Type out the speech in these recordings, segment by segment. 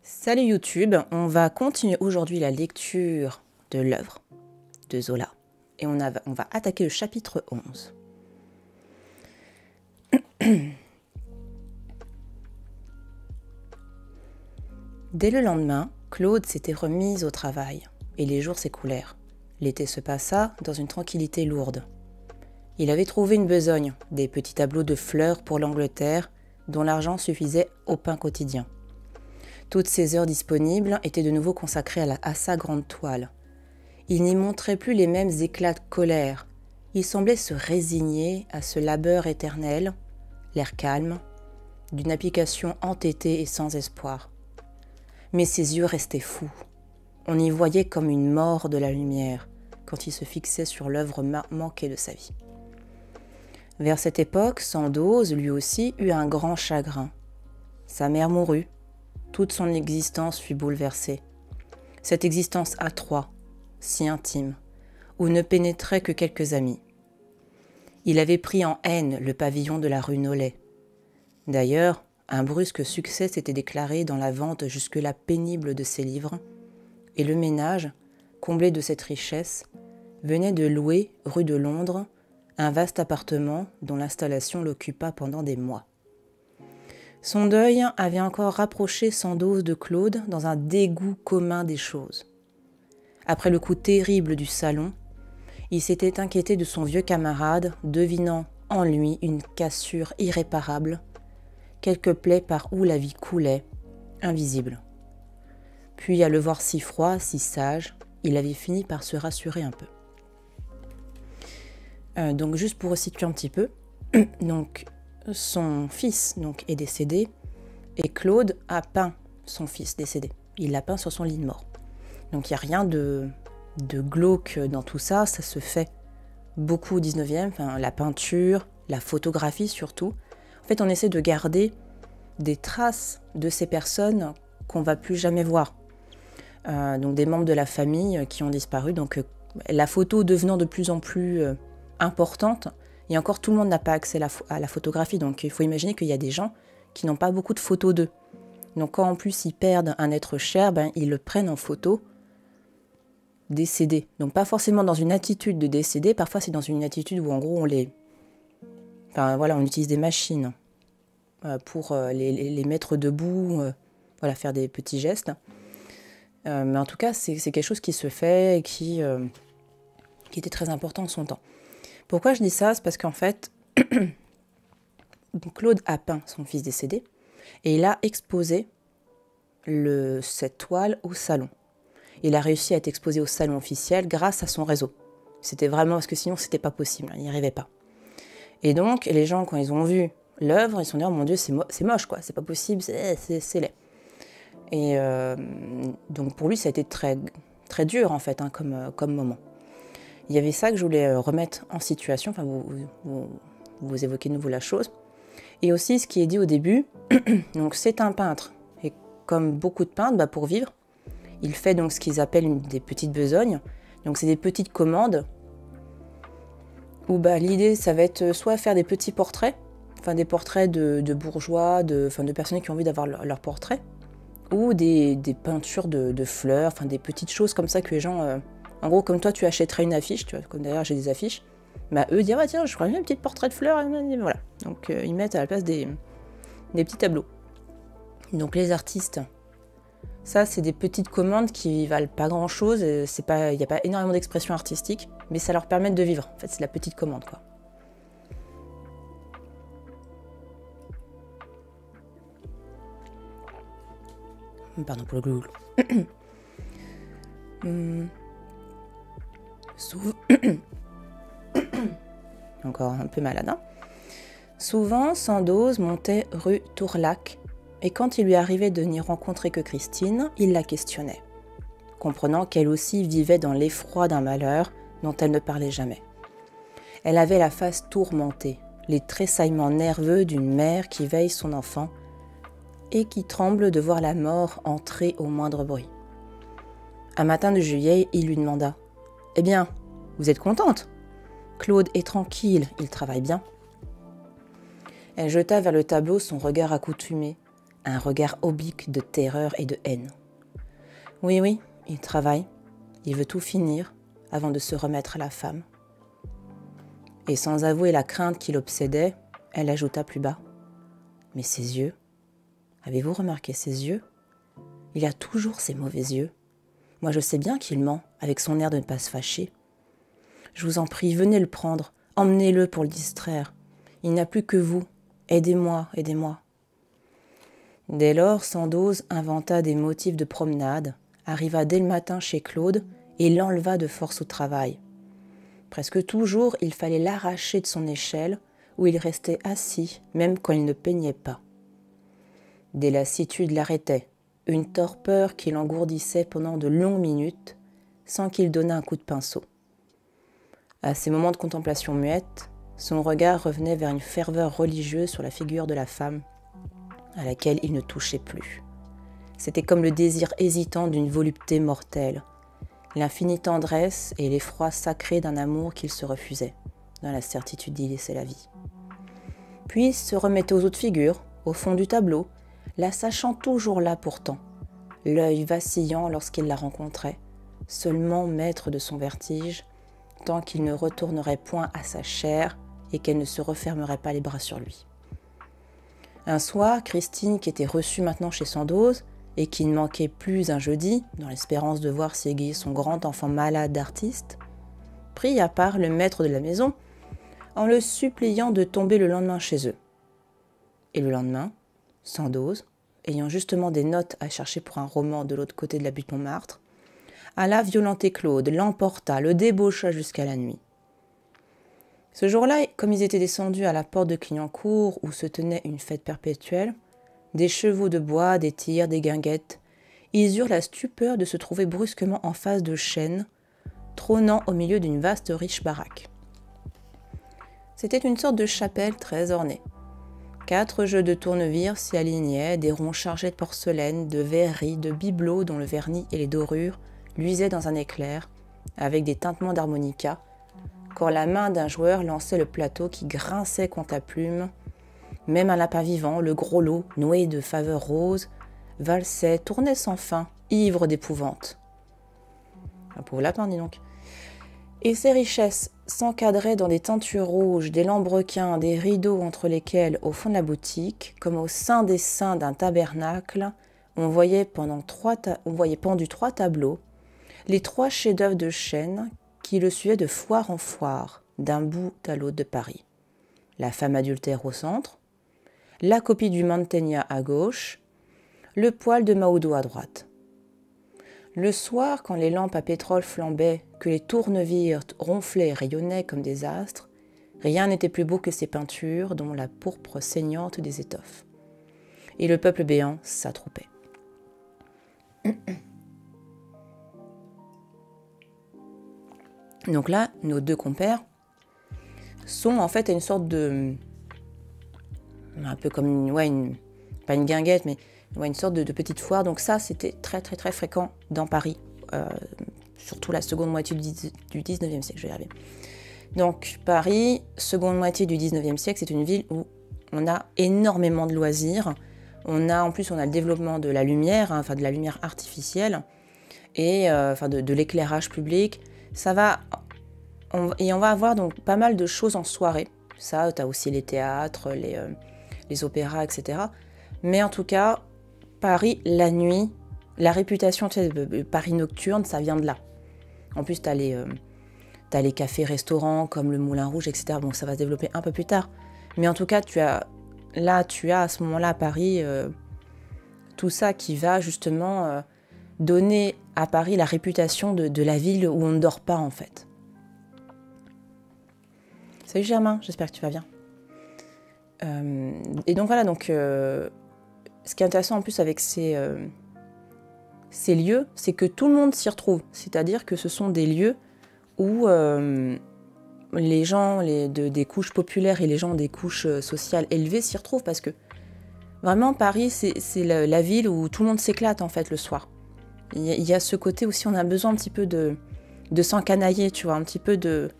Salut YouTube, on va continuer aujourd'hui la lecture de l'œuvre de Zola et on va attaquer le chapitre 11. Dès le lendemain, Claude s'était remise au travail et les jours s'écoulèrent. L'été se passa dans une tranquillité lourde. Il avait trouvé une besogne, des petits tableaux de fleurs pour l'Angleterre dont l'argent suffisait au pain quotidien. Toutes ses heures disponibles étaient de nouveau consacrées à sa grande toile. Il n'y montrait plus les mêmes éclats de colère. Il semblait se résigner à ce labeur éternel, l'air calme, d'une application entêtée et sans espoir. Mais ses yeux restaient fous. On y voyait comme une mort de la lumière quand il se fixait sur l'œuvre manquée de sa vie. Vers cette époque, Sandoz, lui aussi, eut un grand chagrin. Sa mère mourut. Toute son existence fut bouleversée. Cette existence à trois, si intime, où ne pénétraient que quelques amis. Il avait pris en haine le pavillon de la rue Nollet. D'ailleurs, un brusque succès s'était déclaré dans la vente jusque-là pénible de ses livres, et le ménage, comblé de cette richesse, venait de louer, rue de Londres, un vaste appartement dont l'installation l'occupa pendant des mois. Son deuil avait encore rapproché Sandoz de Claude dans un dégoût commun des choses. Après le coup terrible du salon, il s'était inquiété de son vieux camarade, devinant en lui une cassure irréparable, quelque plaie par où la vie coulait, invisible. Puis, à le voir si froid, si sage, il avait fini par se rassurer un peu. Donc, juste pour resituer un petit peu, donc, son fils est décédé et Claude a peint son fils décédé. Il l'a peint sur son lit de mort. Donc il n'y a rien de glauque dans tout ça, ça se fait beaucoup au 19e, la peinture, la photographie surtout. En fait, on essaie de garder des traces de ces personnes qu'on ne va plus jamais voir. Donc des membres de la famille qui ont disparu. Donc la photo devenant de plus en plus importante. Et encore, tout le monde n'a pas accès à la photographie, donc il faut imaginer qu'il y a des gens qui n'ont pas beaucoup de photos d'eux. Donc quand en plus ils perdent un être cher, ils le prennent en photo décédé. Donc pas forcément dans une attitude de décédé, parfois c'est dans une attitude où en gros on utilise des machines pour les mettre debout, faire des petits gestes. Mais en tout cas, c'est quelque chose qui se fait et qui était très important en son temps. Pourquoi je dis ça? C'est parce qu'en fait, Claude a peint son fils décédé et il a exposé cette toile au salon. Il a réussi à être exposé au salon officiel grâce à son réseau. C'était vraiment parce que sinon c'était pas possible, il n'y arrivait pas. Et donc les gens, quand ils ont vu l'œuvre, ils se sont dit oh mon Dieu, c'est moche quoi, c'est pas possible, c'est laid. Et donc pour lui ça a été très très dur en fait comme moment. Il y avait ça que je voulais remettre en situation, vous évoquez de nouveau la chose. Et aussi ce qui est dit au début, donc c'est un peintre. Et comme beaucoup de peintres, pour vivre, il fait donc ce qu'ils appellent des petites besognes. Donc c'est des petites commandes où l'idée ça va être soit faire des petits portraits, des portraits de bourgeois, de personnes qui ont envie d'avoir leur portrait, ou des peintures de fleurs, des petites choses comme ça que les gens... En gros, comme toi, tu achèterais une affiche, tu vois, comme d'ailleurs j'ai des affiches, eux disent tiens, je ferais bien un petit portrait de fleurs, et voilà. Donc ils mettent à la place des petits tableaux. Donc les artistes, ça c'est des petites commandes qui valent pas grand chose, il n'y a pas énormément d'expression artistique, mais ça leur permet de vivre. En fait, c'est la petite commande, quoi. Pardon pour le glouglou. Encore un peu malade. Souvent, Sandoz montait rue Tourlaque, et quand il lui arrivait de n'y rencontrer que Christine, il la questionnait, comprenant qu'elle aussi vivait dans l'effroi d'un malheur dont elle ne parlait jamais. Elle avait la face tourmentée, les tressaillements nerveux d'une mère qui veille son enfant et qui tremble de voir la mort entrer au moindre bruit. Un matin de juillet, il lui demanda « Eh bien, vous êtes contente ? Claude est tranquille, il travaille bien. » Elle jeta vers le tableau son regard accoutumé, un regard oblique de terreur et de haine. Oui, oui, il travaille, il veut tout finir avant de se remettre à la femme. Et sans avouer la crainte qui l'obsédait, elle ajouta plus bas. Mais ses yeux, avez-vous remarqué ses yeux? Il a toujours ces mauvais yeux. Moi je sais bien qu'il ment, avec son air de ne pas se fâcher. Je vous en prie, venez le prendre, emmenez-le pour le distraire. Il n'a plus que vous. Aidez-moi, aidez-moi. Dès lors, Sandoz inventa des motifs de promenade, arriva dès le matin chez Claude et l'enleva de force au travail. Presque toujours, il fallait l'arracher de son échelle, où il restait assis, même quand il ne peignait pas. Des lassitudes l'arrêtaient, une torpeur qui l'engourdissait pendant de longues minutes, sans qu'il donnât un coup de pinceau. À ces moments de contemplation muette, son regard revenait vers une ferveur religieuse sur la figure de la femme, à laquelle il ne touchait plus. C'était comme le désir hésitant d'une volupté mortelle, l'infinie tendresse et l'effroi sacré d'un amour qu'il se refusait, dans la certitude d'y laisser la vie. Puis il se remettait aux autres figures, au fond du tableau, la sachant toujours là pourtant, l'œil vacillant lorsqu'il la rencontrait, seulement maître de son vertige, tant qu'il ne retournerait point à sa chair et qu'elle ne se refermerait pas les bras sur lui. Un soir, Christine, qui était reçue maintenant chez Sandoz, et qui ne manquait plus un jeudi, dans l'espérance de voir s'égayer son grand enfant malade d'artiste, prit à part le maître de la maison, en le suppliant de tomber le lendemain chez eux. Et le lendemain, Sandoz, ayant justement des notes à chercher pour un roman de l'autre côté de la butte Montmartre, alla violenter Claude, l'emporta, le débaucha jusqu'à la nuit. Ce jour-là, comme ils étaient descendus à la porte de Clignancourt, où se tenait une fête perpétuelle, des chevaux de bois, des tirs, des guinguettes, ils eurent la stupeur de se trouver brusquement en face de chênes, trônant au milieu d'une vaste riche baraque. C'était une sorte de chapelle très ornée. 4 jeux de tournevis s'y alignaient, des ronds chargés de porcelaine, de verreries, de bibelots dont le vernis et les dorures luisaient dans un éclair, avec des tintements d'harmonica, quand la main d'un joueur lançait le plateau qui grinçait contre la plume. Même un lapin vivant, le gros lot, noué de faveurs roses, valsait, tournait sans fin, ivre d'épouvante. Un pauvre lapin, dis donc. Et ces richesses s'encadraient dans des tentures rouges, des lambrequins, des rideaux entre lesquels, au fond de la boutique, comme au sein des seins d'un tabernacle, on voyait pendus 3 tableaux, les 3 chefs-d'œuvre de chêne qui le suivaient de foire en foire, d'un bout à l'autre de Paris. La femme adultère au centre, la copie du Mantegna à gauche, le poil de Mahoudeau à droite. Le soir, quand les lampes à pétrole flambaient, que les tournevis ronflaient et rayonnaient comme des astres, rien n'était plus beau que ces peintures dont la pourpre saignante des étoffes. Et le peuple béant s'attroupait. Donc là, nos 2 compères sont en fait à une sorte de... un peu comme pas une guinguette, mais une sorte de petite foire. Donc ça, c'était très très très fréquent dans Paris, surtout la seconde moitié du 19e siècle, je vais y arriver. Donc Paris, seconde moitié du 19e siècle, c'est une ville où on a énormément de loisirs. En plus, on a le développement de la lumière, enfin de la lumière artificielle, et de l'éclairage public. On va avoir donc pas mal de choses en soirée. Ça, tu as aussi les théâtres, les opéras, etc. Mais en tout cas, Paris, la nuit, la réputation de Paris nocturne, ça vient de là. En plus, tu as les cafés-restaurants comme le Moulin Rouge, etc. Bon, ça va se développer un peu plus tard. Mais en tout cas, tu as à ce moment-là à Paris tout ça qui va justement donner à Paris la réputation de la ville où on ne dort pas, en fait. Salut Germain, j'espère que tu vas bien. Et donc voilà, ce qui est intéressant en plus avec ces lieux, c'est que tout le monde s'y retrouve. C'est-à-dire que ce sont des lieux où les gens des couches populaires et les gens des couches sociales élevées s'y retrouvent, parce que vraiment Paris, c'est la ville où tout le monde s'éclate en fait le soir. Il y a ce côté aussi, on a besoin un petit peu de s'encanailler, tu vois, un petit peu de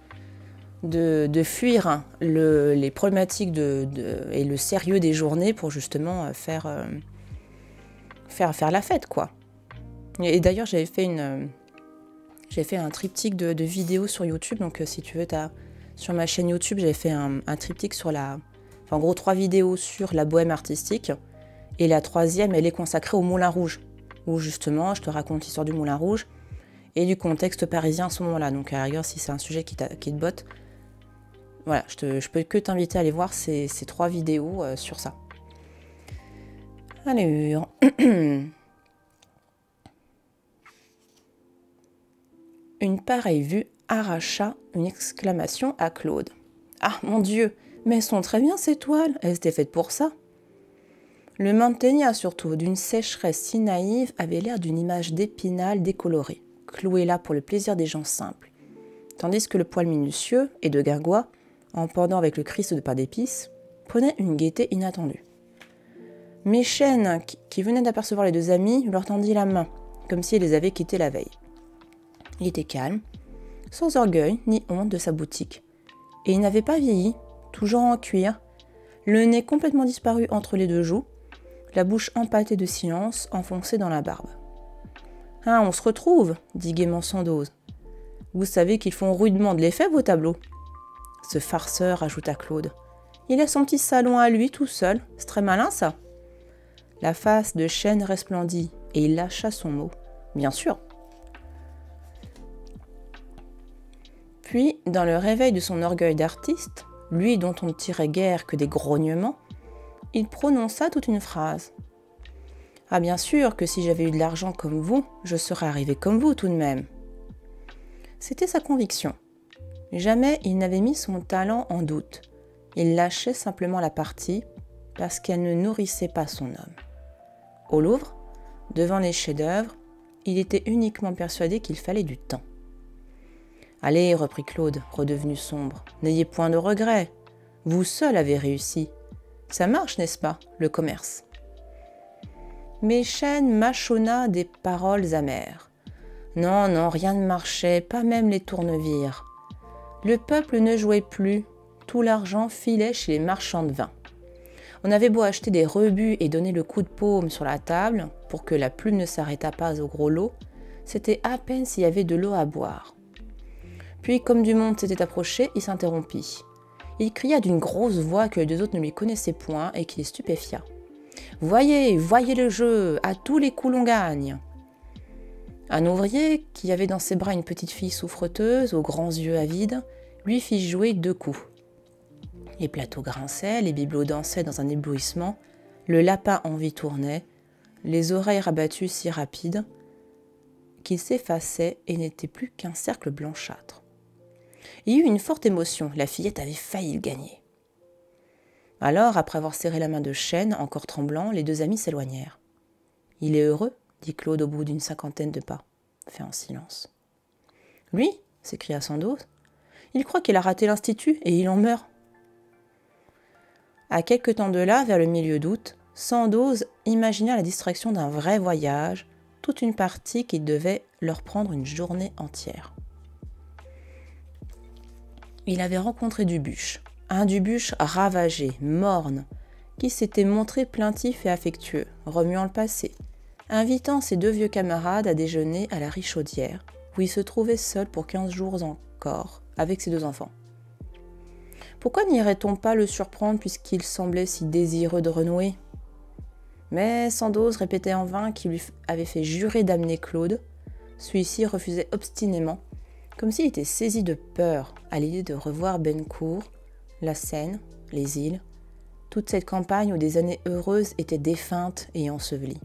fuir les problématiques et le sérieux des journées pour justement faire faire la fête, quoi. Et d'ailleurs, j'avais fait un triptyque de vidéos sur YouTube. Donc, si tu veux, sur ma chaîne YouTube, j'avais fait un triptyque sur en gros, 3 vidéos sur la bohème artistique. Et la 3e, elle est consacrée au Moulin Rouge. Où justement, je te raconte l'histoire du Moulin Rouge et du contexte parisien à ce moment-là. Donc, à la rigueur, si c'est un sujet qui te botte, voilà, je peux que t'inviter à aller voir ces 3 vidéos sur ça. Allez, une pareille vue arracha une exclamation à Claude. « Ah, mon Dieu, mais elles sont très bien ces toiles, elles étaient faites pour ça. » Le manténia, surtout, d'une sécheresse si naïve, avait l'air d'une image d'épinal décolorée, clouée là pour le plaisir des gens simples. Tandis que le poil minutieux et de guingois, en pendant avec le Christ de pain d'épices, prenait une gaieté inattendue. Mais Chêne, qui venait d'apercevoir les 2 amis, leur tendit la main, comme s'il les avait quittés la veille. Il était calme, sans orgueil ni honte de sa boutique, et il n'avait pas vieilli, toujours en cuir, le nez complètement disparu entre les 2 joues, la bouche empâtée de silence, enfoncée dans la barbe. « Ah, on se retrouve, dit gaiement Sandoz. Vous savez qu'ils font rudement de l'effet, vos tableaux. » Ce farceur, ajouta Claude. Il a son petit salon à lui tout seul, c'est très malin ça. La face de Chêne resplendit, et il lâcha son mot. Bien sûr. Puis, dans le réveil de son orgueil d'artiste, lui dont on ne tirait guère que des grognements, il prononça toute une phrase. « Ah bien sûr que si j'avais eu de l'argent comme vous, je serais arrivé comme vous tout de même. » C'était sa conviction. Jamais il n'avait mis son talent en doute. Il lâchait simplement la partie parce qu'elle ne nourrissait pas son homme. Au Louvre, devant les chefs-d'œuvre, il était uniquement persuadé qu'il fallait du temps. « Allez, reprit Claude, redevenu sombre, n'ayez point de regrets. Vous seul avez réussi. Ça marche, n'est-ce pas, le commerce ?» Mais Chêne mâchonna des paroles amères. Non, non, rien ne marchait, pas même les tournevis. Le peuple ne jouait plus, tout l'argent filait chez les marchands de vin. On avait beau acheter des rebuts et donner le coup de paume sur la table pour que la plume ne s'arrêtât pas au gros lot, c'était à peine s'il y avait de l'eau à boire. Puis, comme du monde s'était approché, il s'interrompit. Il cria d'une grosse voix que les 2 autres ne lui connaissaient point et qui les stupéfia. « Voyez, voyez le jeu, à tous les coups l'on gagne !» Un ouvrier, qui avait dans ses bras une petite fille souffreteuse, aux grands yeux avides, lui fit jouer 2 coups. Les plateaux grinçaient, les bibelots dansaient dans un éblouissement, le lapin en vie tournait, les oreilles rabattues si rapides qu'il s'effaçait et n'était plus qu'un cercle blanchâtre. Il y eut une forte émotion, la fillette avait failli le gagner. Alors, après avoir serré la main de Chêne, encore tremblant, les 2 amis s'éloignèrent. « Il est heureux ?» dit Claude au bout d'une 50aine de pas, fait en silence. « Lui ?» s'écria Sandoz. « Il croit qu'il a raté l'institut et il en meurt. » À quelque temps de là, vers le milieu d'août, Sandoz imagina la distraction d'un vrai voyage, toute une partie qui devait leur prendre une journée entière. Il avait rencontré Dubuche, un Dubuche ravagé, morne, qui s'était montré plaintif et affectueux, remuant le passé, invitant ses 2 vieux camarades à déjeuner à la Richaudière, où il se trouvait seul pour 15 jours encore, avec ses 2 enfants. Pourquoi n'irait-on pas le surprendre puisqu'il semblait si désireux de renouer ? Mais Sandoz répétait en vain qu'il lui avait fait jurer d'amener Claude. Celui-ci refusait obstinément, comme s'il était saisi de peur à l'idée de revoir Bencourt, la Seine, les îles, toute cette campagne où des années heureuses étaient défuntes et ensevelies.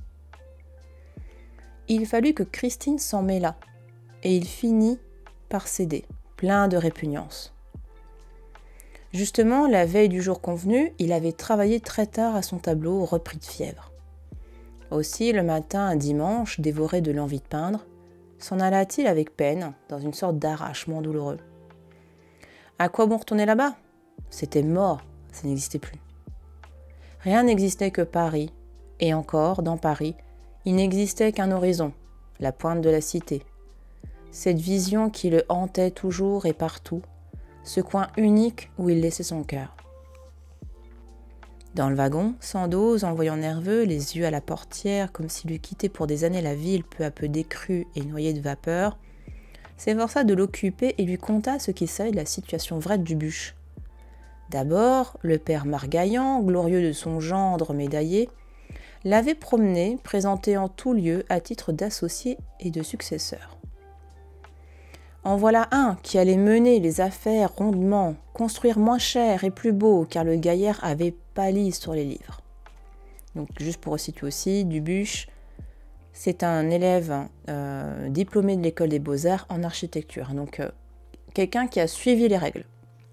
Il fallut que Christine s'en mêlât, et il finit par céder, plein de répugnance. Justement, la veille du jour convenu, il avait travaillé très tard à son tableau repris de fièvre. Aussi, le matin, un dimanche, dévoré de l'envie de peindre, s'en alla-t-il avec peine, dans une sorte d'arrachement douloureux. À quoi bon retourner là-bas ? C'était mort, ça n'existait plus. Rien n'existait que Paris, et encore, dans Paris, il n'existait qu'un horizon, la pointe de la cité. Cette vision qui le hantait toujours et partout, ce coin unique où il laissait son cœur. Dans le wagon, Sandoz, en le voyant nerveux, les yeux à la portière, comme s'il eût quitté pour des années la ville peu à peu décrue et noyée de vapeur, s'efforça de l'occuper et lui conta ce qu'il savait de la situation vraie de Dubuche. D'abord, le père Margaillan, glorieux de son gendre médaillé, l'avait promené, présenté en tout lieu à titre d'associé et de successeur. En voilà un qui allait mener les affaires rondement, construire moins cher et plus beau, car le gaillard avait pâli sur les livres. Donc, juste pour resituer aussi, Dubuche, c'est un élève diplômé de l'école des beaux-arts en architecture. Donc, quelqu'un qui a suivi les règles.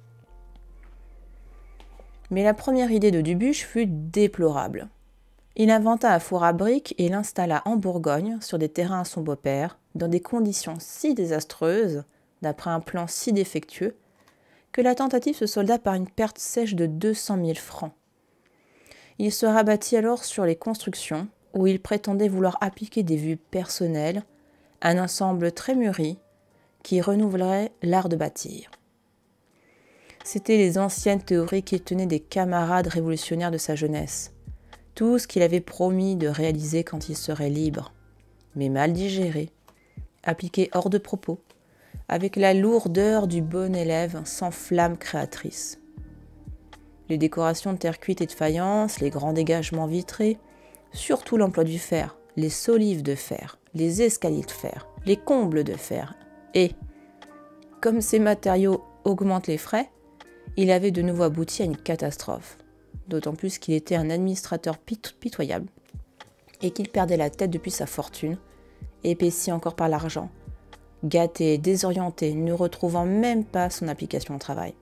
Mais la première idée de Dubuche fut déplorable. Il inventa un four à briques et l'installa en Bourgogne, sur des terrains à son beau-père, dans des conditions si désastreuses, d'après un plan si défectueux, que la tentative se solda par une perte sèche de 200 000 francs. Il se rabattit alors sur les constructions, où il prétendait vouloir appliquer des vues personnelles, un ensemble très mûri, qui renouvellerait l'art de bâtir. C'étaient les anciennes théories qu'il tenait des camarades révolutionnaires de sa jeunesse, tout ce qu'il avait promis de réaliser quand il serait libre, mais mal digéré, appliqué hors de propos, avec la lourdeur du bon élève sans flamme créatrice. Les décorations de terre cuite et de faïence, les grands dégagements vitrés, surtout l'emploi du fer, les solives de fer, les escaliers de fer, les combles de fer, et, comme ces matériaux augmentent les frais, il avait de nouveau abouti à une catastrophe, d'autant plus qu'il était un administrateur pitoyable et qu'il perdait la tête depuis sa fortune, épaissi encore par l'argent, gâté, désorienté, ne retrouvant même pas son application au travail.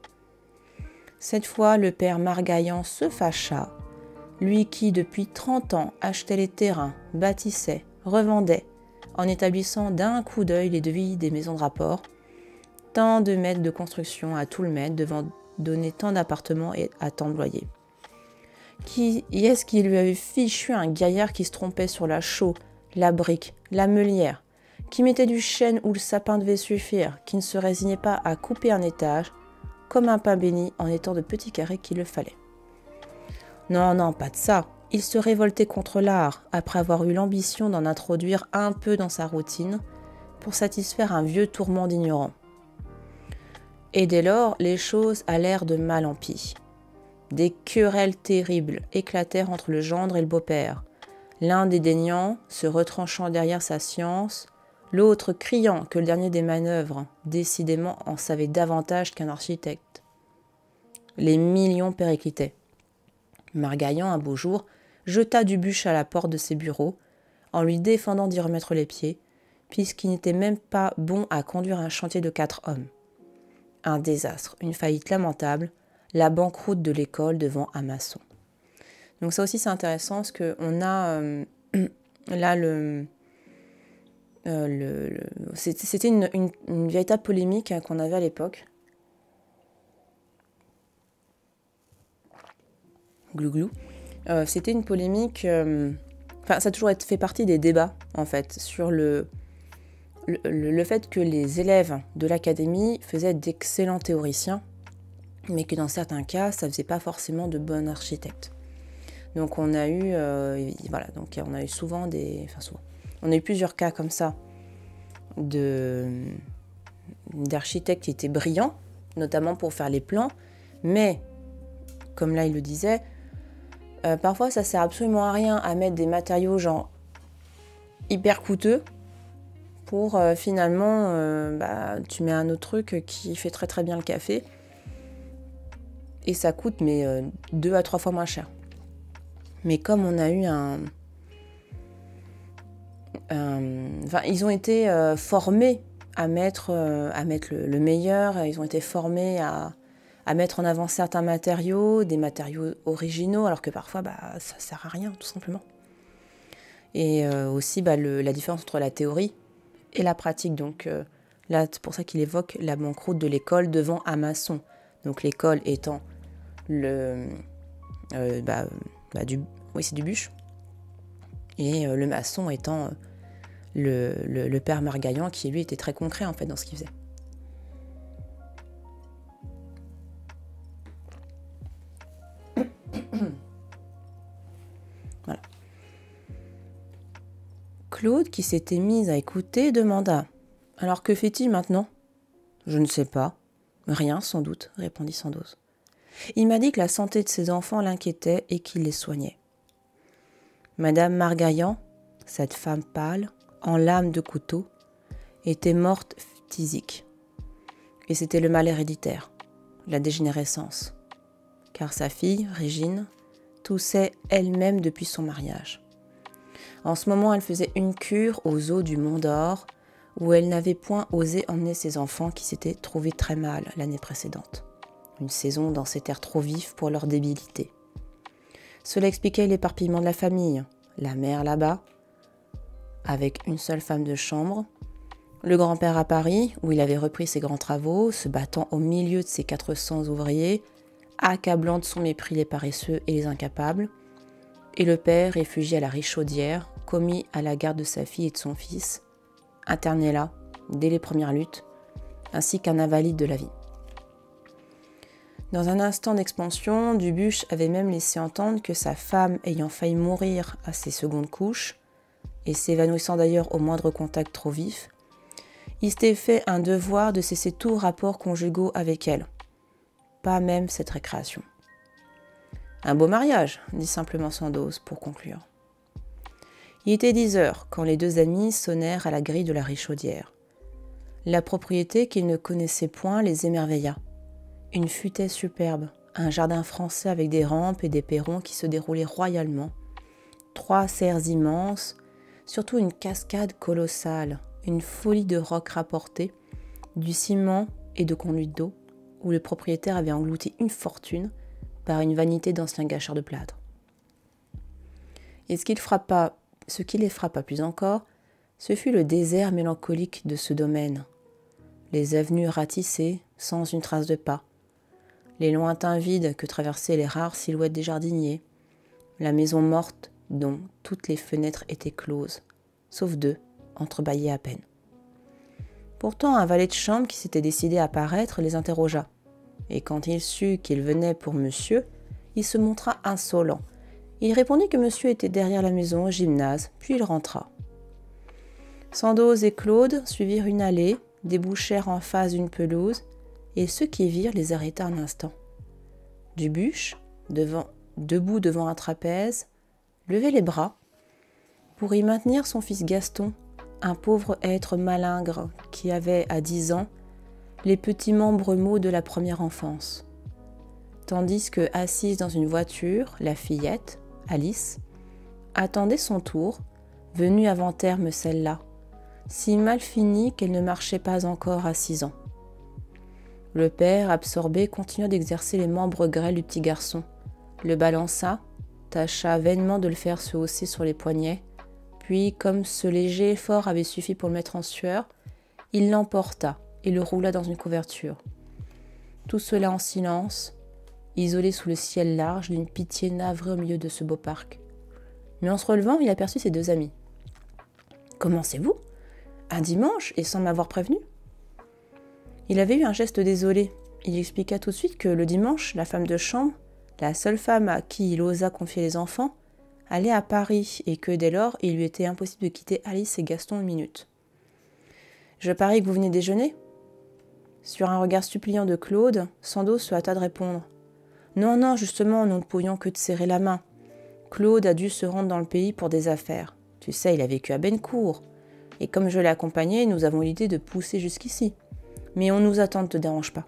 Cette fois, le père Margaillan se fâcha, lui qui, depuis 30 ans, achetait les terrains, bâtissait, revendait, en établissant d'un coup d'œil les devis des maisons de rapport, tant de mètres de construction à tout le mètre devant donner tant d'appartements et à tant de loyers. Qui est-ce qui lui avait fichu un gaillard qui se trompait sur la chaux, la brique, la meulière, qui mettait du chêne où le sapin devait suffire, qui ne se résignait pas à couper un étage, comme un pain béni en étant de petits carrés qu'il le fallait. Non, pas de ça. Il se révoltait contre l'art, après avoir eu l'ambition d'en introduire un peu dans sa routine, pour satisfaire un vieux tourment d'ignorant. Et dès lors, les choses allèrent de mal en pis. Des querelles terribles éclatèrent entre le gendre et le beau-père, l'un dédaignant, se retranchant derrière sa science, l'autre criant que le dernier des manœuvres, décidément, en savait davantage qu'un architecte. Les millions périclitaient. Margaillan, un beau jour, jeta Dubuche à la porte de ses bureaux, en lui défendant d'y remettre les pieds, puisqu'il n'était même pas bon à conduire un chantier de 4 hommes. Un désastre, une faillite lamentable, la banqueroute de l'école devant un maçon. Donc ça aussi c'est intéressant parce qu'on a là c'était une véritable polémique qu'on avait à l'époque. Glouglou. C'était une polémique, ça a toujours fait partie des débats en fait sur le fait que les élèves de l'académie faisaient d'excellents théoriciens, mais que dans certains cas, ça ne faisait pas forcément de bons architectes. Donc on a eu, on a eu souvent on a eu plusieurs cas comme ça d'architectes qui étaient brillants, notamment pour faire les plans, mais comme là il le disait, parfois ça sert absolument à rien à mettre des matériaux genre hyper coûteux pour finalement, tu mets un autre truc qui fait très très bien le café et ça coûte 2 à 3 fois moins cher. Mais comme on a eu ils ont été formés à mettre le meilleur, ils ont été formés à mettre en avant certains matériaux, des matériaux originaux, alors que parfois ça sert à rien tout simplement. Et aussi la différence entre la théorie et la pratique. Donc là, c'est pour ça qu'il évoque la banqueroute de l'école devant un maçon. Donc l'école étant c'est Dubuche. Et le maçon étant le père Margaillan, qui lui était très concret en fait dans ce qu'il faisait. Claude, qui s'était mise à écouter, demanda « Alors que fait-il maintenant ?»« Je ne sais pas. »« Rien, sans doute, » répondit Sandoz. « Il m'a dit que la santé de ses enfants l'inquiétait et qu'il les soignait. » Madame Margaillan, cette femme pâle, en lame de couteau, était morte phtisique. Et c'était le mal héréditaire, la dégénérescence. Car sa fille, Régine, toussait elle-même depuis son mariage. En ce moment, elle faisait une cure aux eaux du Mont d'Or, où elle n'avait point osé emmener ses enfants qui s'étaient trouvés très mal l'année précédente. Une saison dans ces terres trop vives pour leur débilité. Cela expliquait l'éparpillement de la famille. La mère là-bas, avec une seule femme de chambre. Le grand-père à Paris, où il avait repris ses grands travaux, se battant au milieu de ses 400 ouvriers, accablant de son mépris les paresseux et les incapables. Et le père, réfugié à la Richaudière, commis à la garde de sa fille et de son fils, interné là, dès les premières luttes, ainsi qu'un invalide de la vie. Dans un instant d'expansion, Dubuche avait même laissé entendre que sa femme, ayant failli mourir à ses secondes couches, et s'évanouissant d'ailleurs au moindre contact trop vif, il s'était fait un devoir de cesser tout rapport conjugaux avec elle. Pas même cette récréation. Un beau mariage, dit simplement Sandoz pour conclure. Il était 10 heures quand les deux amis sonnèrent à la grille de la Richaudière. La propriété qu'ils ne connaissaient point les émerveilla. Une futaie superbe, un jardin français avec des rampes et des perrons qui se déroulaient royalement, 3 serres immenses, surtout une cascade colossale, une folie de rocs rapportés, du ciment et de conduites d'eau, où le propriétaire avait englouti une fortune par une vanité d'ancien gâcheur de plâtre. Et ce qui les frappa plus encore, ce fut le désert mélancolique de ce domaine. Les avenues ratissées, sans une trace de pas, les lointains vides que traversaient les rares silhouettes des jardiniers, la maison morte dont toutes les fenêtres étaient closes, sauf 2, entrebâillées à peine. Pourtant, un valet de chambre qui s'était décidé à paraître les interrogea, et quand il sut qu'il venait pour monsieur, il se montra insolent. Il répondit que monsieur était derrière la maison au gymnase, puis il rentra. Sandoz et Claude suivirent une allée, débouchèrent en face d'une pelouse, et ceux qui virent les arrêta un instant. Dubuche, debout devant un trapèze, levait les bras pour y maintenir son fils Gaston, un pauvre être malingre qui avait, à 10 ans, les petits membres maux de la première enfance. Tandis que, assise dans une voiture, la fillette, Alice, attendait son tour, venue avant terme celle-là, si mal finie qu'elle ne marchait pas encore à 6 ans. Le père, absorbé, continua d'exercer les membres grêles du petit garçon, le balança, tâcha vainement de le faire se hausser sur les poignets, puis, comme ce léger effort avait suffi pour le mettre en sueur, il l'emporta et le roula dans une couverture. Tout cela en silence, isolé sous le ciel large d'une pitié navrée au milieu de ce beau parc. Mais en se relevant, il aperçut ses deux amis. « Comment c'est-vous ? Un dimanche et sans m'avoir prévenu ?» Il avait eu un geste désolé. Il expliqua tout de suite que le dimanche, la femme de chambre, la seule femme à qui il osa confier les enfants, allait à Paris et que dès lors, il lui était impossible de quitter Alice et Gaston une minute. « Je parie que vous venez déjeuner ?» Sur un regard suppliant de Claude, Sandoz se hâta de répondre. « Non, non, justement, nous ne pouvions que te serrer la main. Claude a dû se rendre dans le pays pour des affaires. Tu sais, il a vécu à Bennecourt. Et comme je l'ai accompagné, nous avons l'idée de pousser jusqu'ici. Mais on nous attend, ne te dérange pas. »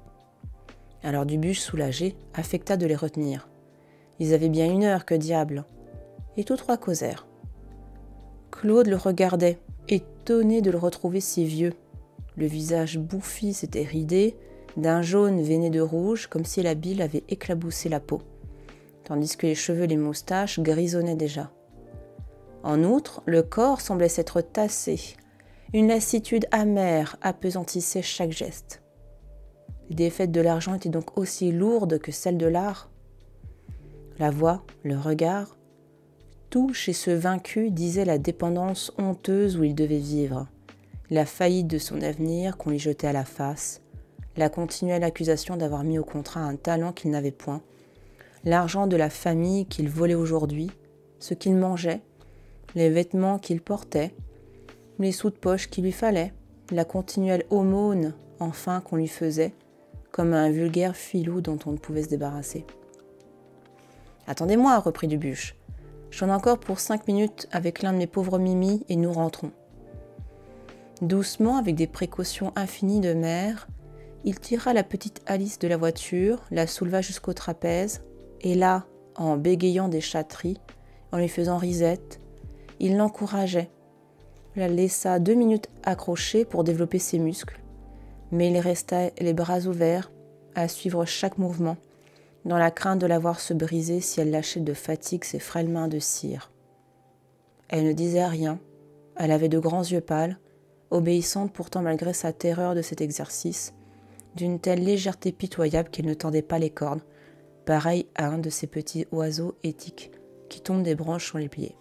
Alors Dubuche, soulagé, affecta de les retenir. Ils avaient bien 1 heure, que diable. Et tous 3 causèrent. Claude le regardait, étonné de le retrouver si vieux. Le visage bouffi s'était ridé, d'un jaune veiné de rouge, comme si la bile avait éclaboussé la peau, tandis que les cheveux et les moustaches grisonnaient déjà. En outre, le corps semblait s'être tassé. Une lassitude amère appesantissait chaque geste. Les défaites de l'argent étaient donc aussi lourdes que celles de l'art. La voix, le regard, tout chez ce vaincu disait la dépendance honteuse où il devait vivre, la faillite de son avenir qu'on lui jetait à la face, la continuelle accusation d'avoir mis au contrat un talent qu'il n'avait point, l'argent de la famille qu'il volait aujourd'hui, ce qu'il mangeait, les vêtements qu'il portait, les sous de poche qu'il lui fallait, la continuelle aumône enfin qu'on lui faisait, comme un vulgaire filou dont on ne pouvait se débarrasser. « Attendez-moi, reprit Dubuche. J'en ai encore pour 5 minutes avec l'un de mes pauvres Mimi et nous rentrons. » Doucement, avec des précautions infinies de mère, il tira la petite Alice de la voiture, la souleva jusqu'au trapèze, et là, en bégayant des chatteries, en lui faisant risette, il l'encourageait, la laissa 2 minutes accrochée pour développer ses muscles, mais il restait les bras ouverts à suivre chaque mouvement, dans la crainte de la voir se briser si elle lâchait de fatigue ses frêles mains de cire. Elle ne disait rien, elle avait de grands yeux pâles, obéissante pourtant malgré sa terreur de cet exercice, d'une telle légèreté pitoyable qu'elle ne tendait pas les cornes, pareil à un de ces petits oiseaux éthiques qui tombent des branches sur les pieds.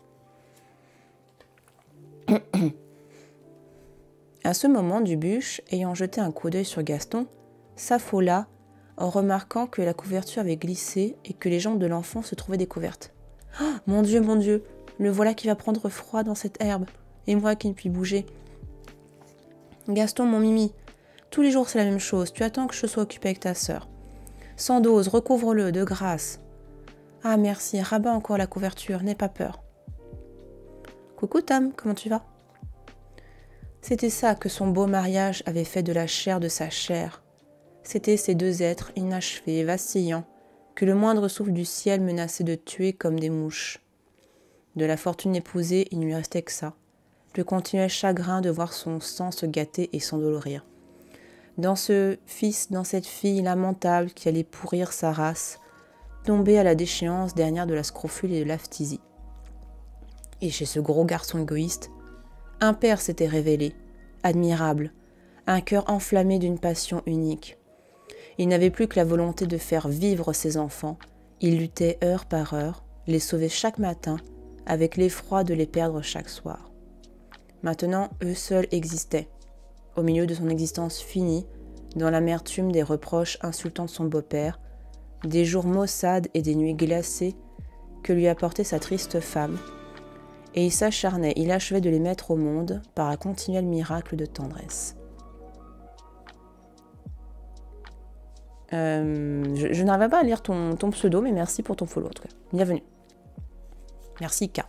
À ce moment, Dubuche, ayant jeté un coup d'œil sur Gaston, s'affola en remarquant que la couverture avait glissé et que les jambes de l'enfant se trouvaient découvertes. « Oh, mon Dieu, le voilà qui va prendre froid dans cette herbe, et moi qui ne puis bouger. »« Gaston, mon Mimi, tous les jours c'est la même chose, tu attends que je sois occupée avec ta sœur. Sandoz, recouvre-le, de grâce. Ah merci, rabats encore la couverture, n'aie pas peur. »« Coucou Tam, comment tu vas ?» C'était ça que son beau mariage avait fait de la chair de sa chair. C'étaient ces deux êtres inachevés, vacillants, que le moindre souffle du ciel menaçait de tuer comme des mouches. De la fortune épousée, il ne lui restait que ça, le continuel chagrin de voir son sang se gâter et s'endolorir. Dans ce fils, dans cette fille lamentable qui allait pourrir sa race, tombée à la déchéance dernière de la scrofule et de l'aphthysie. Et chez ce gros garçon égoïste, un père s'était révélé, admirable, un cœur enflammé d'une passion unique. Il n'avait plus que la volonté de faire vivre ses enfants. Il luttait heure par heure, les sauvait chaque matin, avec l'effroi de les perdre chaque soir. Maintenant, eux seuls existaient, au milieu de son existence finie, dans l'amertume des reproches insultants de son beau-père, des jours maussades et des nuits glacées que lui apportait sa triste femme, et il s'acharnait, il achevait de les mettre au monde par un continuel miracle de tendresse. Je n'arrive pas à lire ton pseudo, mais merci pour ton follow en tout cas. Bienvenue. Merci K.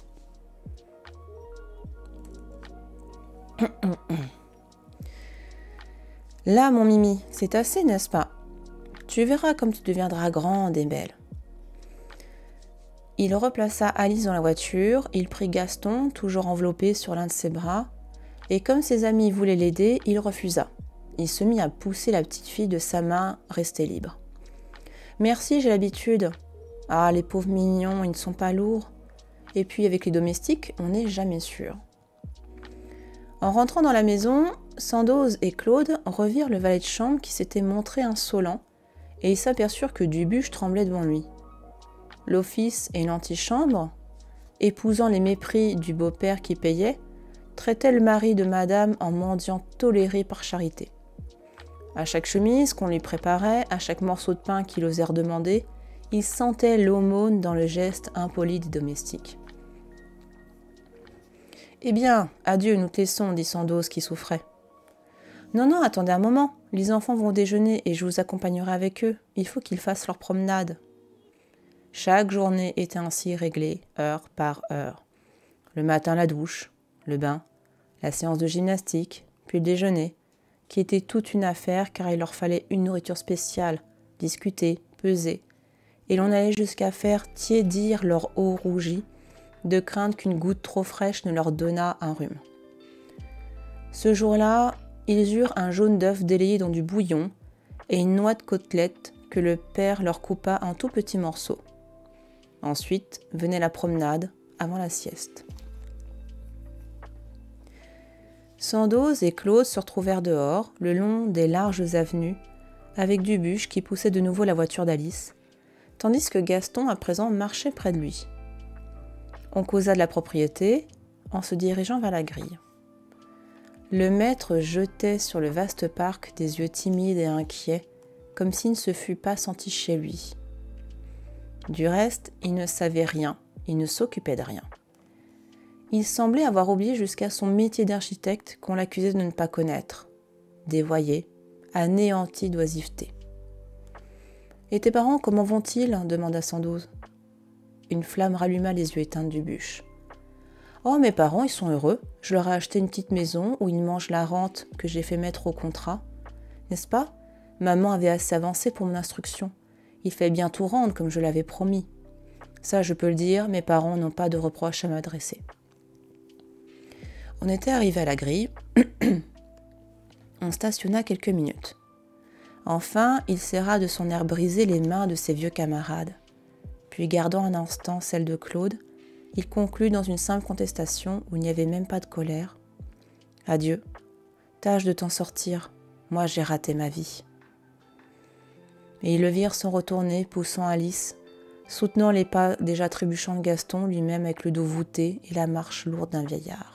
Là, mon Mimi, c'est assez, n'est-ce pas? Tu verras comme tu deviendras grande et belle. Il replaça Alice dans la voiture, il prit Gaston, toujours enveloppé sur l'un de ses bras, et comme ses amis voulaient l'aider, il refusa. Il se mit à pousser la petite fille de sa main restée libre. « Merci, j'ai l'habitude. Ah, les pauvres mignons, ils ne sont pas lourds. Et puis, avec les domestiques, on n'est jamais sûr. » En rentrant dans la maison, Sandoz et Claude revirent le valet de chambre qui s'était montré insolent, et ils s'aperçurent que Dubuche tremblait devant lui. L'office et l'antichambre, épousant les mépris du beau-père qui payait, traitaient le mari de madame en mendiant toléré par charité. À chaque chemise qu'on lui préparait, à chaque morceau de pain qu'il osait redemander, il sentait l'aumône dans le geste impoli des domestiques. « Eh bien, adieu, nous te laissons, dit Sandoz qui souffrait. Non, attendez un moment, les enfants vont déjeuner et je vous accompagnerai avec eux. Il faut qu'ils fassent leur promenade. » Chaque journée était ainsi réglée, heure par heure. Le matin, la douche, le bain, la séance de gymnastique, puis le déjeuner, qui était toute une affaire car il leur fallait une nourriture spéciale, discuter, peser, et l'on allait jusqu'à faire tiédir leur eau rougie, de crainte qu'une goutte trop fraîche ne leur donnât un rhume. Ce jour-là, ils eurent un jaune d'œuf délayé dans du bouillon et une noix de côtelette que le père leur coupa en tout petits morceaux. Ensuite venait la promenade avant la sieste. Sandoz et Claude se retrouvèrent dehors, le long des larges avenues, avec Dubuche qui poussait de nouveau la voiture d'Alice, tandis que Gaston, à présent, marchait près de lui. On causa de la propriété en se dirigeant vers la grille. Le maître jetait sur le vaste parc des yeux timides et inquiets, comme s'il ne se fût pas senti chez lui. Du reste, il ne savait rien, il ne s'occupait de rien. Il semblait avoir oublié jusqu'à son métier d'architecte qu'on l'accusait de ne pas connaître. Dévoyé, anéanti d'oisiveté. « Et tes parents, comment vont-ils » demanda 112. Une flamme ralluma les yeux éteints du bûche. « Oh, mes parents, ils sont heureux. Je leur ai acheté une petite maison où ils mangent la rente que j'ai fait mettre au contrat. N'est-ce pas ? Maman avait assez avancé pour mon instruction. Il fait bien tout rendre comme je l'avais promis. Ça, je peux le dire, mes parents n'ont pas de reproches à m'adresser. » On était arrivé à la grille. On stationna quelques minutes. Enfin, il serra de son air brisé les mains de ses vieux camarades. Puis, gardant un instant celle de Claude, il conclut dans une simple contestation où il n'y avait même pas de colère. « Adieu. Tâche de t'en sortir. Moi, j'ai raté ma vie. » Et ils le virent s'en retourner, poussant Alice, soutenant les pas déjà trébuchants de Gaston, lui-même avec le dos voûté et la marche lourde d'un vieillard.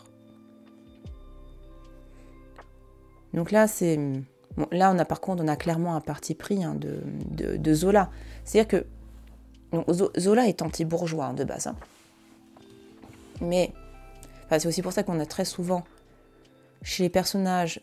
Donc là, par contre, on a clairement un parti pris de Zola. C'est-à-dire que Zola est anti-bourgeois de base. Mais c'est aussi pour ça qu'on a très souvent, chez les personnages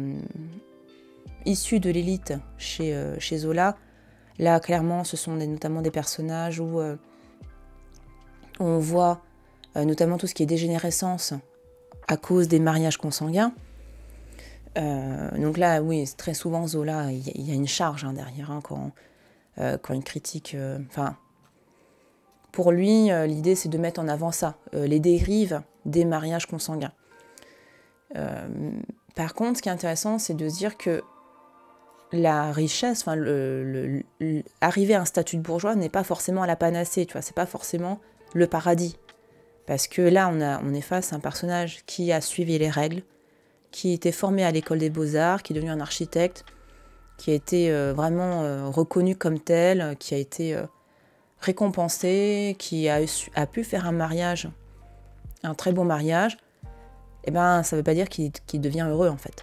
issus de l'élite chez Zola, là, clairement, ce sont notamment des personnages où on voit notamment tout ce qui est dégénérescence à cause des mariages consanguins. Donc là, oui, très souvent, Zola, il y a une charge derrière quand il critique... pour lui, l'idée, c'est de mettre en avant ça, les dérives des mariages consanguins. Par contre, ce qui est intéressant, c'est de se dire que la richesse, arriver à un statut de bourgeois n'est pas forcément la panacée, tu vois, c'est pas forcément le paradis. Parce que là, on est face à un personnage qui a suivi les règles, qui était formé à l'école des beaux-arts, qui est devenu un architecte, qui a été vraiment reconnu comme tel, qui a été récompensé, qui a pu faire un mariage, un très bon mariage. Eh ben, ça ne veut pas dire qu'il devient heureux, en fait.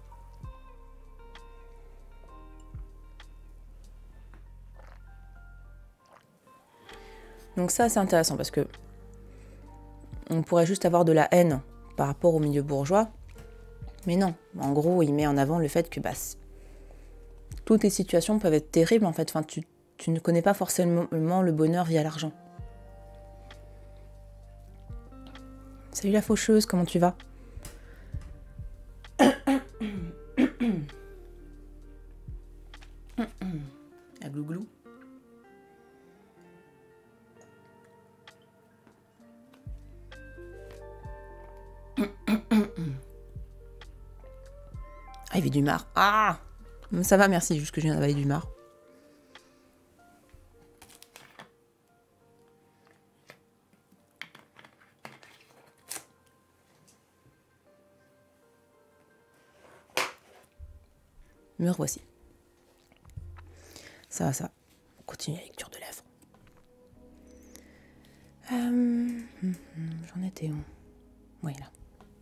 Donc ça, c'est intéressant, parce que on pourrait juste avoir de la haine par rapport au milieu bourgeois, mais non. En gros, il met en avant le fait que toutes les situations peuvent être terribles, en fait. Enfin, tu ne connais pas forcément le bonheur via l'argent. Salut la faucheuse, comment tu vas ? La glouglou. Ah, il vit du marc. Ah, ça va, merci, juste que je viens d'avaler du marc. Me revoici. Ça va. On continue la lecture de l'œuvre. J'en étais où ? Oui, là.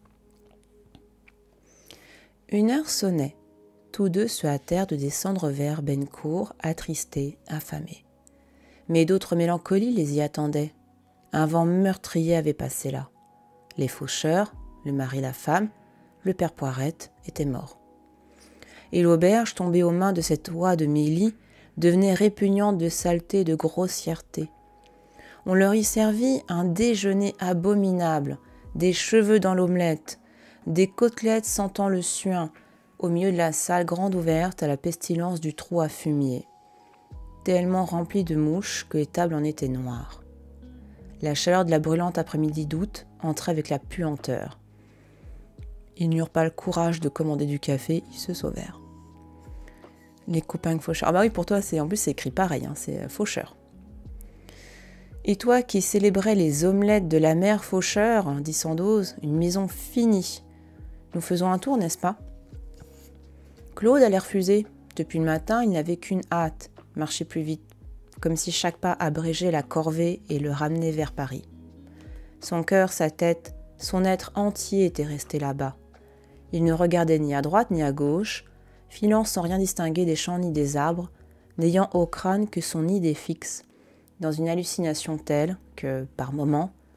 Une heure sonnait. Tous deux se hâtèrent de descendre vers Bencourt, attristés, affamés. Mais d'autres mélancolies les y attendaient. Un vent meurtrier avait passé là. Les faucheurs, le mari et la femme, le père Poirette étaient morts. Et l'auberge, tombée aux mains de cette oie de Mélie, devenait répugnante de saleté et de grossièreté. On leur y servit un déjeuner abominable, des cheveux dans l'omelette, des côtelettes sentant le suin, au milieu de la salle grande ouverte à la pestilence du trou à fumier, tellement remplie de mouches que les tables en étaient noires. La chaleur de la brûlante après-midi d'août entrait avec la puanteur. Ils n'eurent pas le courage de commander du café, ils se sauvèrent. Les copains faucheurs. Ah bah oui, pour toi, en plus c'est écrit pareil, c'est faucheur. Et toi qui célébrais les omelettes de la mère faucheur, dit Sandoz, une maison finie. Nous faisons un tour, n'est-ce pas ? Claude allait refuser. Depuis le matin, il n'avait qu'une hâte, marcher plus vite, comme si chaque pas abrégeait la corvée et le ramenait vers Paris. Son cœur, sa tête, son être entier était resté là-bas. Il ne regardait ni à droite ni à gauche, filant sans rien distinguer des champs ni des arbres, n'ayant au crâne que son idée fixe, dans une hallucination telle que, par moments,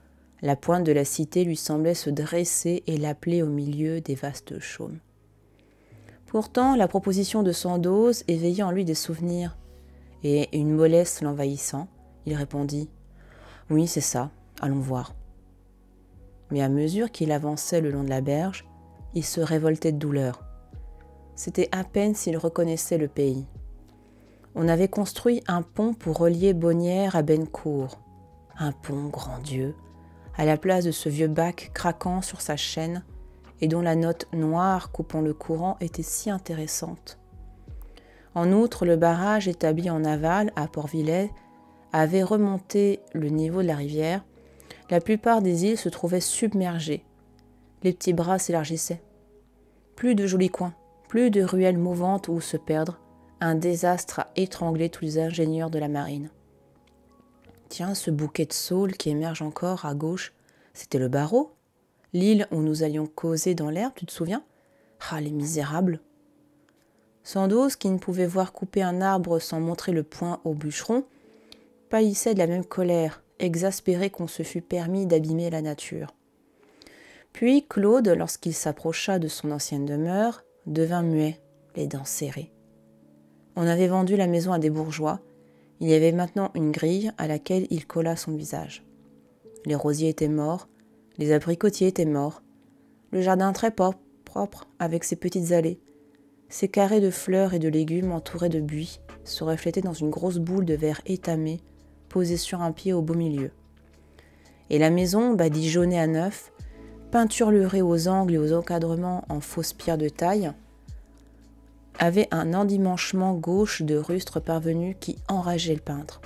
La pointe de la cité lui semblait se dresser et l'appeler au milieu des vastes chaumes. Pourtant, la proposition de Sandoz éveillait en lui des souvenirs, et une mollesse l'envahissant, il répondit « Oui, c'est ça, allons voir ». Mais à mesure qu'il avançait le long de la berge, il se révoltait de douleur. C'était à peine s'il reconnaissait le pays. On avait construit un pont pour relier Bonnières à Bennecourt. Un pont, grand Dieu, à la place de ce vieux bac craquant sur sa chaîne et dont la note noire coupant le courant était si intéressante. En outre, le barrage établi en aval à Port-Villers avait remonté le niveau de la rivière. La plupart des îles se trouvaient submergées. Les petits bras s'élargissaient. Plus de jolis coins, plus de ruelles mouvantes où se perdre. Un désastre à étrangler tous les ingénieurs de la marine. Tiens, ce bouquet de saules qui émerge encore à gauche, c'était le Barreau, l'île où nous allions causer dans l'herbe, tu te souviens? Ah, les misérables! Sandoz, qui ne pouvait voir couper un arbre sans montrer le poing au bûcheron, pâlissait de la même colère, exaspéré qu'on se fût permis d'abîmer la nature. Puis Claude, lorsqu'il s'approcha de son ancienne demeure, devint muet, les dents serrées. On avait vendu la maison à des bourgeois. Il y avait maintenant une grille à laquelle il colla son visage. Les rosiers étaient morts, les abricotiers étaient morts, le jardin très propre avec ses petites allées, ses carrés de fleurs et de légumes entourés de buis se reflétaient dans une grosse boule de verre étamé posée sur un pied au beau milieu. Et la maison, badigeonnée à neuf, peinturlurée aux angles et aux encadrements en fausses pierres de taille, avait un endimanchement gauche de rustre parvenu qui enrageait le peintre.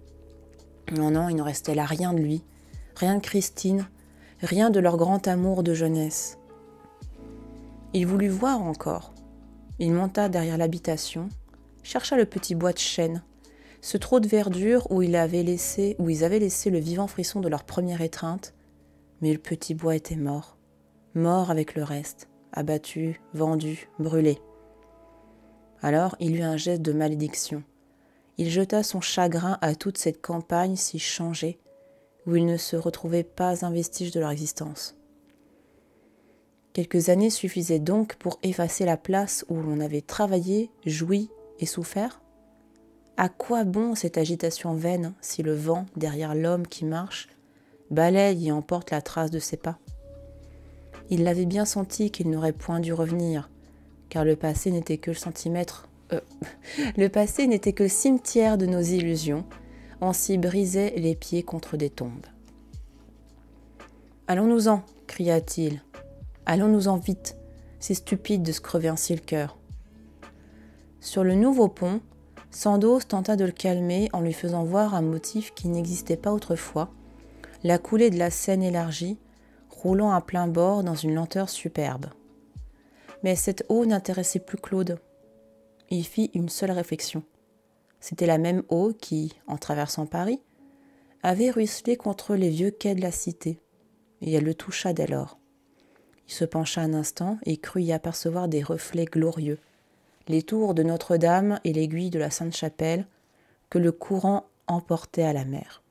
Non, il ne restait là rien de lui, rien de Christine, rien de leur grand amour de jeunesse. Il voulut voir encore. Il monta derrière l'habitation, chercha le petit bois de chêne, ce trou de verdure où ils avaient laissé le vivant frisson de leur première étreinte, mais le petit bois était mort, mort avec le reste, abattu, vendu, brûlé. Alors il eut un geste de malédiction. Il jeta son chagrin à toute cette campagne si changée, où il ne se retrouvait pas un vestige de leur existence. Quelques années suffisaient donc pour effacer la place où l'on avait travaillé, joui et souffert? À quoi bon cette agitation vaine si le vent, derrière l'homme qui marche, balaye et emporte la trace de ses pas? Il l'avait bien senti qu'il n'aurait point dû revenir, car le passé n'était que le passé n'était que le cimetière de nos illusions. On s'y brisait les pieds contre des tombes. « Allons-nous-en » cria-t-il. « Allons-nous-en vite, c'est stupide de se crever ainsi le cœur. » Sur le nouveau pont, Sandoz tenta de le calmer en lui faisant voir un motif qui n'existait pas autrefois, la coulée de la Seine élargie, roulant à plein bord dans une lenteur superbe. Mais cette eau n'intéressait plus Claude. Il fit une seule réflexion. C'était la même eau qui, en traversant Paris, avait ruisselé contre les vieux quais de la cité, et elle le toucha dès lors. Il se pencha un instant et crut y apercevoir des reflets glorieux, les tours de Notre-Dame et l'aiguille de la Sainte-Chapelle que le courant emportait à la mer.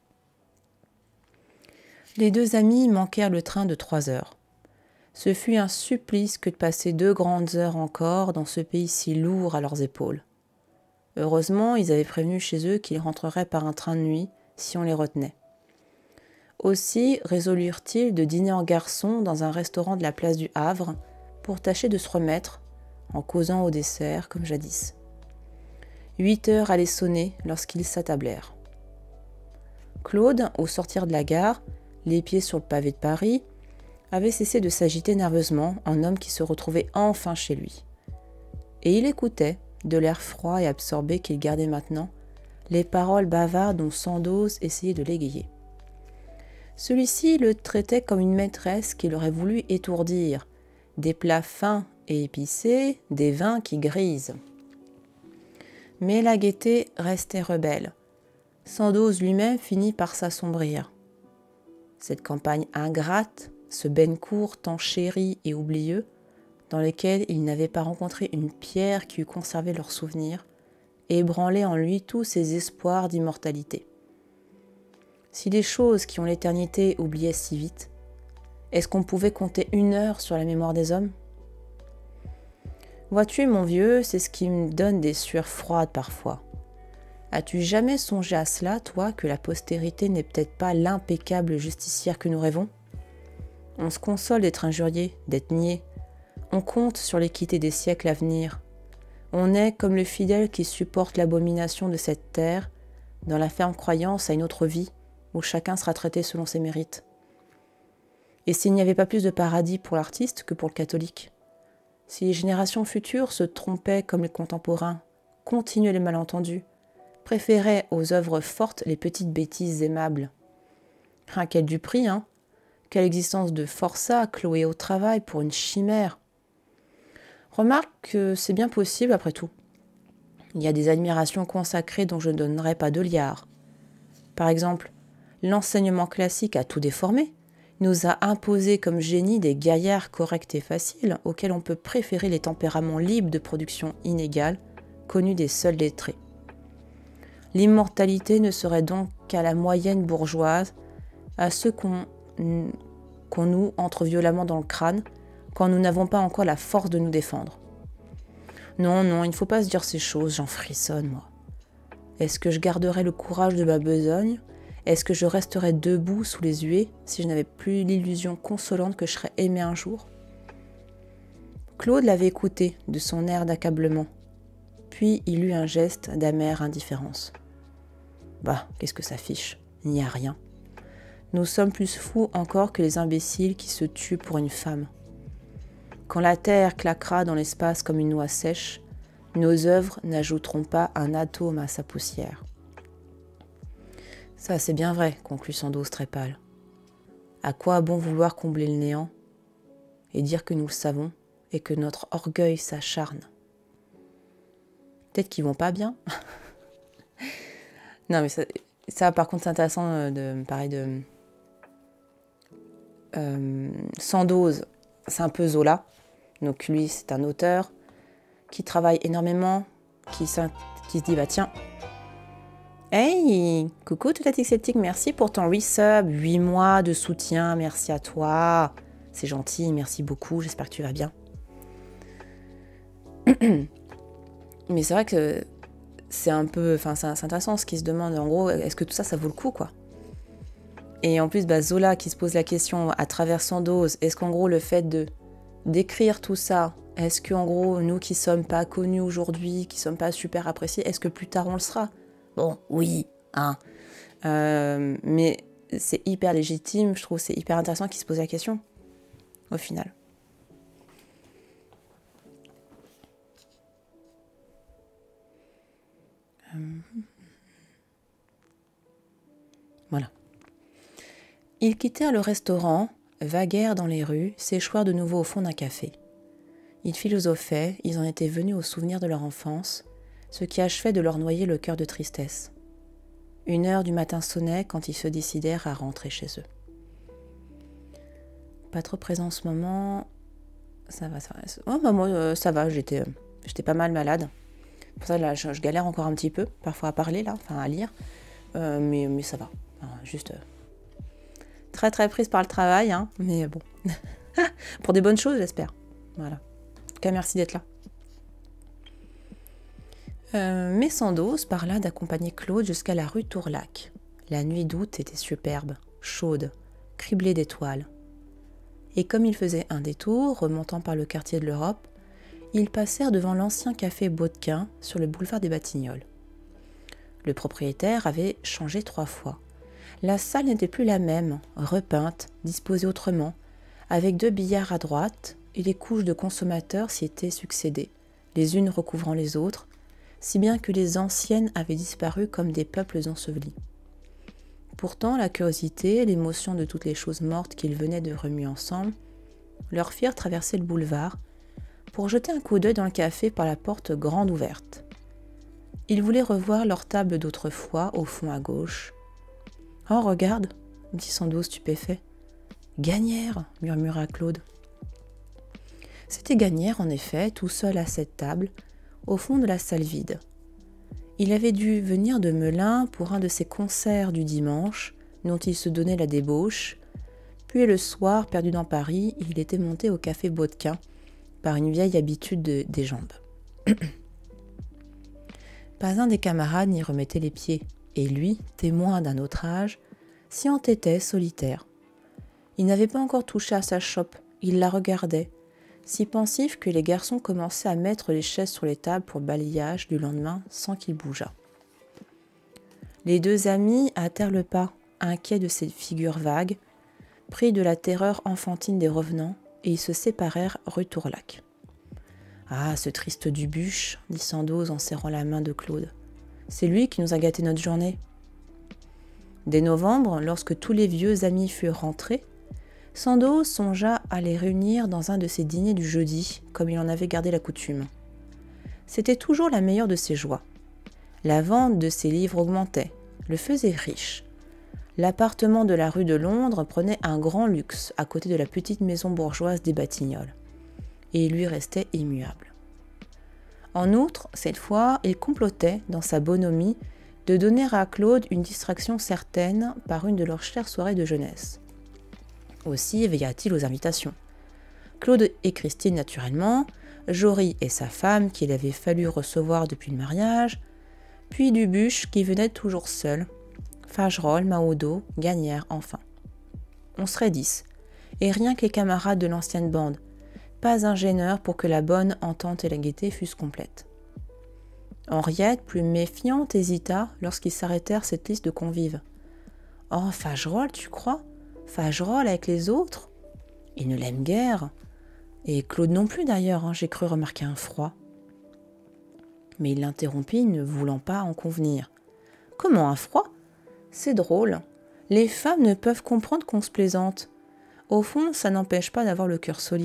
Les deux amis manquèrent le train de 3 heures. Ce fut un supplice que de passer 2 grandes heures encore dans ce pays si lourd à leurs épaules. Heureusement, ils avaient prévenu chez eux qu'ils rentreraient par un train de nuit si on les retenait. Aussi résolurent-ils de dîner en garçon dans un restaurant de la place du Havre pour tâcher de se remettre, en causant au dessert comme jadis. 8 heures allaient sonner lorsqu'ils s'attablèrent. Claude, au sortir de la gare, les pieds sur le pavé de Paris, avait cessé de s'agiter nerveusement en homme qui se retrouvait enfin chez lui. Et il écoutait, de l'air froid et absorbé qu'il gardait maintenant, les paroles bavardes dont Sandoz essayait de l'égayer. Celui-ci le traitait comme une maîtresse qu'il aurait voulu étourdir, des plats fins et épicés, des vins qui grisent. Mais la gaieté restait rebelle. Sandoz lui-même finit par s'assombrir. Cette campagne ingrate, ce Bennecourt tant chéri et oublieux, dans lequel il n'avait pas rencontré une pierre qui eût conservé leurs souvenirs, ébranlait en lui tous ses espoirs d'immortalité. Si les choses qui ont l'éternité oubliaient si vite, est-ce qu'on pouvait compter 1 heure sur la mémoire des hommes? Vois-tu, mon vieux, c'est ce qui me donne des sueurs froides parfois. As-tu jamais songé à cela, toi, que la postérité n'est peut-être pas l'impeccable justicière que nous rêvons? On se console d'être injurié, d'être nié. On compte sur l'équité des siècles à venir. On est comme le fidèle qui supporte l'abomination de cette terre, dans la ferme croyance à une autre vie, où chacun sera traité selon ses mérites. Et s'il n'y avait pas plus de paradis pour l'artiste que pour le catholique? Si les générations futures se trompaient comme les contemporains, continuaient les malentendus, préféraient aux œuvres fortes les petites bêtises aimables. Quel du prix, hein? Quelle existence de forçat clouée au travail pour une chimère! Remarque que c'est bien possible après tout. Il y a des admirations consacrées dont je ne donnerai pas de liard. Par exemple, l'enseignement classique a tout déformé, nous a imposé comme génie des gaillards corrects et faciles auxquels on peut préférer les tempéraments libres de production inégale, connus des seuls lettrés. L'immortalité ne serait donc qu'à la moyenne bourgeoise, à ceux qu'on nous entre violemment dans le crâne, quand nous n'avons pas encore la force de nous défendre. Non, non, il ne faut pas se dire ces choses, j'en frissonne, moi. Est-ce que je garderais le courage de ma besogne? Est-ce que je resterais debout sous les huées si je n'avais plus l'illusion consolante que je serais aimé un jour? Claude l'avait écouté de son air d'accablement. Puis il eut un geste d'amère indifférence. Bah, qu'est-ce que ça fiche? Il n'y a rien. Nous sommes plus fous encore que les imbéciles qui se tuent pour une femme. Quand la terre claquera dans l'espace comme une noix sèche, nos œuvres n'ajouteront pas un atome à sa poussière. Ça, c'est bien vrai, conclut Sandoz très pâle. À quoi bon vouloir combler le néant et dire que nous le savons et que notre orgueil s'acharne? Peut-être qu'ils vont pas bien. Non, mais ça, par contre, c'est intéressant de parler de Sandoz. C'est un peu Zola. Donc lui, c'est un auteur qui travaille énormément, qui se dit, bah tiens, hey, coucou Toutatique Sceptique, merci pour ton resub, 8 mois de soutien, merci à toi. C'est gentil, merci beaucoup, j'espère que tu vas bien. Mais c'est vrai que c'est un peu, enfin c'est intéressant ce qui se demande, en gros, est-ce que tout ça, ça vaut le coup, quoi? Et en plus, bah, Zola qui se pose la question à travers Sandoz, est-ce qu'en gros le fait d'écrire tout ça, est-ce qu'en gros, nous qui sommes pas connus aujourd'hui, qui sommes pas super appréciés, est-ce que plus tard on le sera? Bon, oui, hein. Mais c'est hyper légitime, je trouve c'est hyper intéressant qu'il se pose la question, au final. Voilà. Ils quittèrent le restaurant, vaguèrent dans les rues, s'échouèrent de nouveau au fond d'un café. Ils philosophaient, ils en étaient venus aux souvenirs de leur enfance, ce qui achevait de leur noyer le cœur de tristesse. 1 heure du matin sonnait quand ils se décidèrent à rentrer chez eux. Pas trop présent en ce moment. Ça va, ça va. Oh, bah moi, ça va, j'étais pas mal malade. Pour ça, là, je galère encore un petit peu, parfois à parler, là, enfin à lire. Mais ça va. Enfin, juste très très prise par le travail, hein, mais bon. Pour des bonnes choses, j'espère. Voilà. En tout cas, merci d'être là. Mais Sandoz parla d'accompagner Claude jusqu'à la rue Tourlaque. La nuit d'août était superbe, chaude, criblée d'étoiles. Et comme ils faisaient un détour, remontant par le quartier de l'Europe, ils passèrent devant l'ancien café Baudequin sur le boulevard des Batignolles. Le propriétaire avait changé 3 fois. La salle n'était plus la même, repeinte, disposée autrement, avec 2 billards à droite, et les couches de consommateurs s'y étaient succédées, les unes recouvrant les autres, si bien que les anciennes avaient disparu comme des peuples ensevelis. Pourtant, la curiosité et l'émotion de toutes les choses mortes qu'ils venaient de remuer ensemble leur firent traverser le boulevard pour jeter un coup d'œil dans le café par la porte grande ouverte. Ils voulaient revoir leur table d'autrefois au fond à gauche. « Oh, regarde !» dit Sandoz stupéfait. « Gagnère !» murmura Claude. C'était Gagnère, en effet, tout seul à cette table, au fond de la salle vide. Il avait dû venir de Melun pour un de ses concerts du dimanche, dont il se donnait la débauche. Puis le soir, perdu dans Paris, il était monté au café Baudequin par une vieille habitude des jambes. Pas un des camarades n'y remettait les pieds, et lui, témoin d'un autre âge, s'y entêtait solitaire. Il n'avait pas encore touché à sa chope, il la regardait, si pensif que les garçons commençaient à mettre les chaises sur les tables pour balayage du lendemain sans qu'il bougeât. Les deux amis hâtèrent le pas, inquiets de ces figures vagues, pris de la terreur enfantine des revenants, et ils se séparèrent rue Tourlaque. « Ah, ce triste Dubuche, dit Sandoz en serrant la main de Claude. C'est lui qui nous a gâté notre journée. » Dès novembre, lorsque tous les vieux amis furent rentrés, Sandoz songea à les réunir dans un de ses dîners du jeudi, comme il en avait gardé la coutume. C'était toujours la meilleure de ses joies. La vente de ses livres augmentait, le faisait riche. L'appartement de la rue de Londres prenait un grand luxe à côté de la petite maison bourgeoise des Batignolles, et il lui restait immuable. En outre, cette fois, il complotait, dans sa bonhomie, de donner à Claude une distraction certaine par une de leurs chères soirées de jeunesse. Aussi veilla-t-il aux invitations. Claude et Christine naturellement, Jory et sa femme qu'il avait fallu recevoir depuis le mariage, puis Dubuche qui venait toujours seul, Fagerolles, Mahoudeau, Gagnère enfin. On serait 10, et rien que les camarades de l'ancienne bande, pas un gêneur pour que la bonne entente et la gaieté fussent complètes. Henriette, plus méfiante, hésita lorsqu'ils s'arrêtèrent cette liste de convives. « Oh, Fagerolles, tu crois ? Fagerolles avec les autres ? Il ne l'aime guère. Et Claude non plus d'ailleurs, hein, j'ai cru remarquer un froid. » Mais il l'interrompit, ne voulant pas en convenir. « Comment un froid ? C'est drôle. Les femmes ne peuvent comprendre qu'on se plaisante. Au fond, ça n'empêche pas d'avoir le cœur solide. »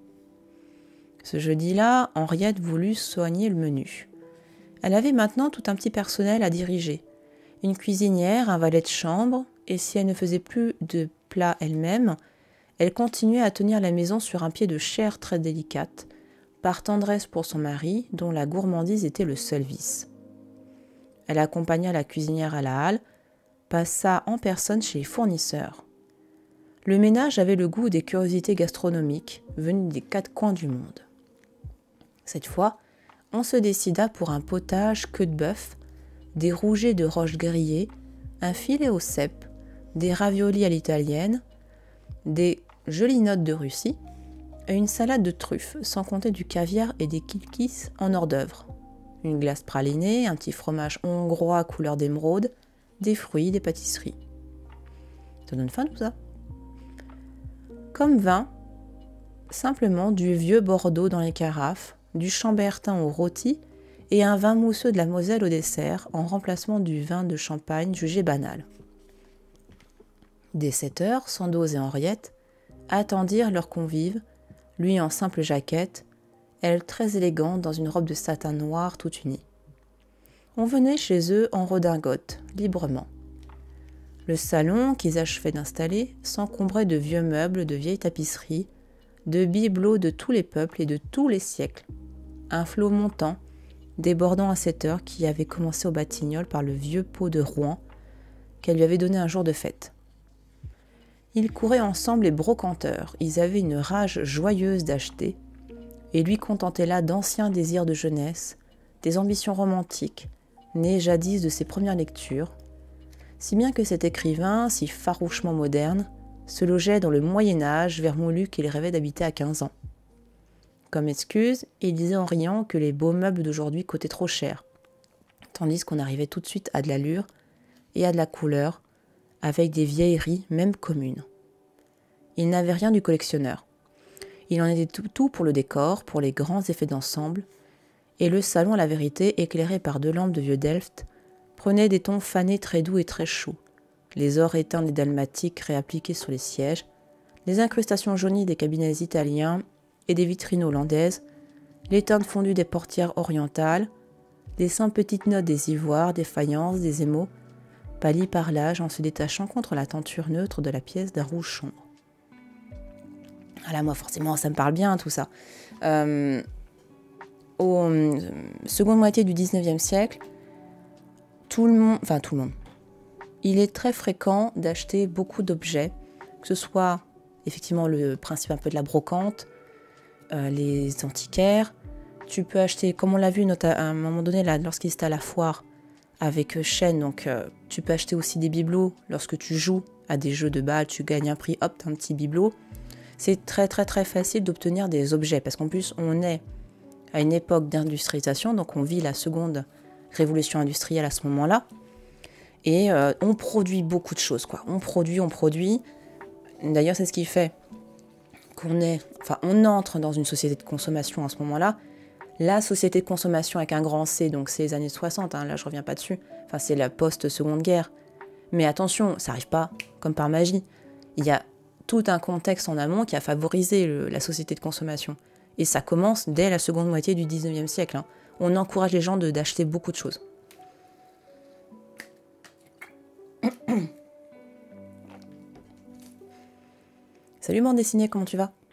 Ce jeudi-là, Henriette voulut soigner le menu. Elle avait maintenant tout un petit personnel à diriger. Une cuisinière, un valet de chambre, et si elle ne faisait plus de plats elle-même, elle continuait à tenir la maison sur un pied de chair très délicate, par tendresse pour son mari, dont la gourmandise était le seul vice. Elle accompagna la cuisinière à la halle, passa en personne chez les fournisseurs. Le ménage avait le goût des curiosités gastronomiques, venues des 4 coins du monde. Cette fois, on se décida pour un potage queue de bœuf, des rougets de roche grillés, un filet au cèpe, des raviolis à l'italienne, des jolies notes de Russie, et une salade de truffes, sans compter du caviar et des kilkis en hors d'œuvre, une glace pralinée, un petit fromage hongrois couleur d'émeraude, des fruits, des pâtisseries. Ça donne faim tout ça. Comme vin, simplement du vieux Bordeaux dans les carafes, du chambertin au rôti et un vin mousseux de la Moselle au dessert en remplacement du vin de Champagne jugé banal. Dès 7 heures, Sandoz et Henriette attendirent leurs convives, lui en simple jaquette, elle très élégante dans une robe de satin noir toute unie. On venait chez eux en redingote, librement. Le salon qu'ils achevaient d'installer s'encombrait de vieux meubles, de vieilles tapisseries, de bibelots de tous les peuples et de tous les siècles. Un flot montant, débordant à 7 heures, qui avait commencé au Batignolles par le vieux pot de Rouen qu'elle lui avait donné un jour de fête. Ils couraient ensemble les brocanteurs, ils avaient une rage joyeuse d'acheter, et lui contentaient là d'anciens désirs de jeunesse, des ambitions romantiques, nées jadis de ses premières lectures, si bien que cet écrivain, si farouchement moderne, se logeait dans le Moyen-Âge vermoulu qu'il rêvait d'habiter à 15 ans. Comme excuse, il disait en riant que les beaux meubles d'aujourd'hui coûtaient trop cher, tandis qu'on arrivait tout de suite à de l'allure et à de la couleur, avec des vieilleries même communes. Il n'avait rien du collectionneur. Il en était tout pour le décor, pour les grands effets d'ensemble, et le salon, à la vérité, éclairé par 2 lampes de vieux Delft, prenait des tons fanés très doux et très chauds, les ors éteints des dalmatiques réappliqués sur les sièges, les incrustations jaunies des cabinets italiens et des vitrines hollandaises, les teintes fondues des portières orientales, les 100 petites notes des ivoires, des faïences, des émaux, pâlis par l'âge en se détachant contre la tenture neutre de la pièce d'un rouge sombre. Ah là, moi, forcément, ça me parle bien, tout ça. Seconde moitié du 19e siècle, tout le monde, il est très fréquent d'acheter beaucoup d'objets, que ce soit effectivement le principe un peu de la brocante, les antiquaires. Tu peux acheter, comme on l'a vu à un moment donné, là, lorsqu'il était à la foire avec Chêne, donc tu peux acheter aussi des bibelots. Lorsque tu joues à des jeux de balles, tu gagnes un prix, hop, t'as un petit bibelot. C'est très très très facile d'obtenir des objets, parce qu'en plus on est à une époque d'industrialisation, donc on vit la seconde révolution industrielle à ce moment-là, et on produit beaucoup de choses, quoi. On produit. D'ailleurs, c'est ce qui fait on entre dans une société de consommation à ce moment-là. La société de consommation avec un grand C, donc c'est les années 60, là je reviens pas dessus, enfin c'est la post-seconde guerre. Mais attention, ça n'arrive pas comme par magie. Il y a tout un contexte en amont qui a favorisé la société de consommation. Et ça commence dès la seconde moitié du 19e siècle. Hein. On encourage les gens d'acheter beaucoup de choses. Salut bande dessinée, comment tu vas?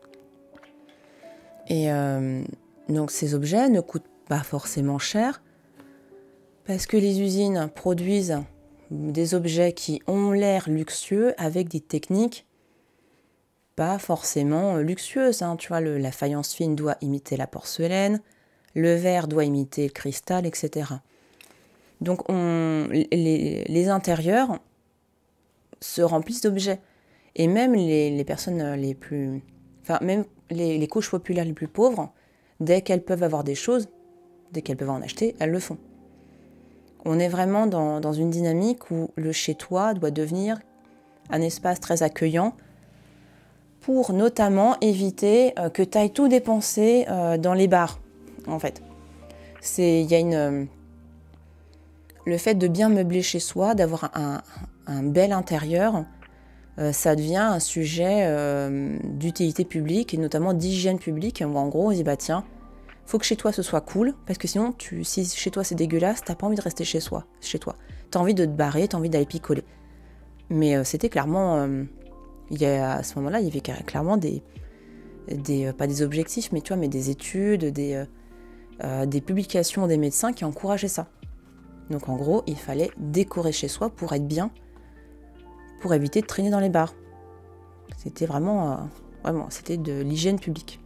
Et donc ces objets ne coûtent pas forcément cher, parce que les usines produisent des objets qui ont l'air luxueux avec des techniques pas forcément luxueuses. Hein. Tu vois, la faïence fine doit imiter la porcelaine, le verre doit imiter le cristal, etc. Donc les intérieurs se remplissent d'objets. Et même les personnes les plus... Enfin, même les couches populaires les plus pauvres, dès qu'elles peuvent avoir des choses, dès qu'elles peuvent en acheter, elles le font. On est vraiment dans une dynamique où le chez-toi doit devenir un espace très accueillant pour notamment éviter que tu ailles tout dépenser dans les bars, en fait. Il y a le fait de bien meubler chez soi, d'avoir un bel intérieur, ça devient un sujet d'utilité publique et notamment d'hygiène publique. Où en gros, on dit bah tiens, faut que chez toi ce soit cool, parce que sinon, si chez toi c'est dégueulasse, t'as pas envie de rester chez toi. T'as envie de te barrer, t'as envie d'aller picoler. Mais c'était clairement, à ce moment-là, il y avait clairement pas des objectifs, mais tu vois, mais des études, des publications des médecins qui encourageaient ça. Donc en gros, il fallait décorer chez soi pour être bien, pour éviter de traîner dans les bars. C'était vraiment, c'était de l'hygiène publique.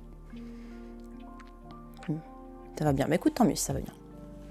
Ça va bien. Mais écoute, tant mieux si ça va bien.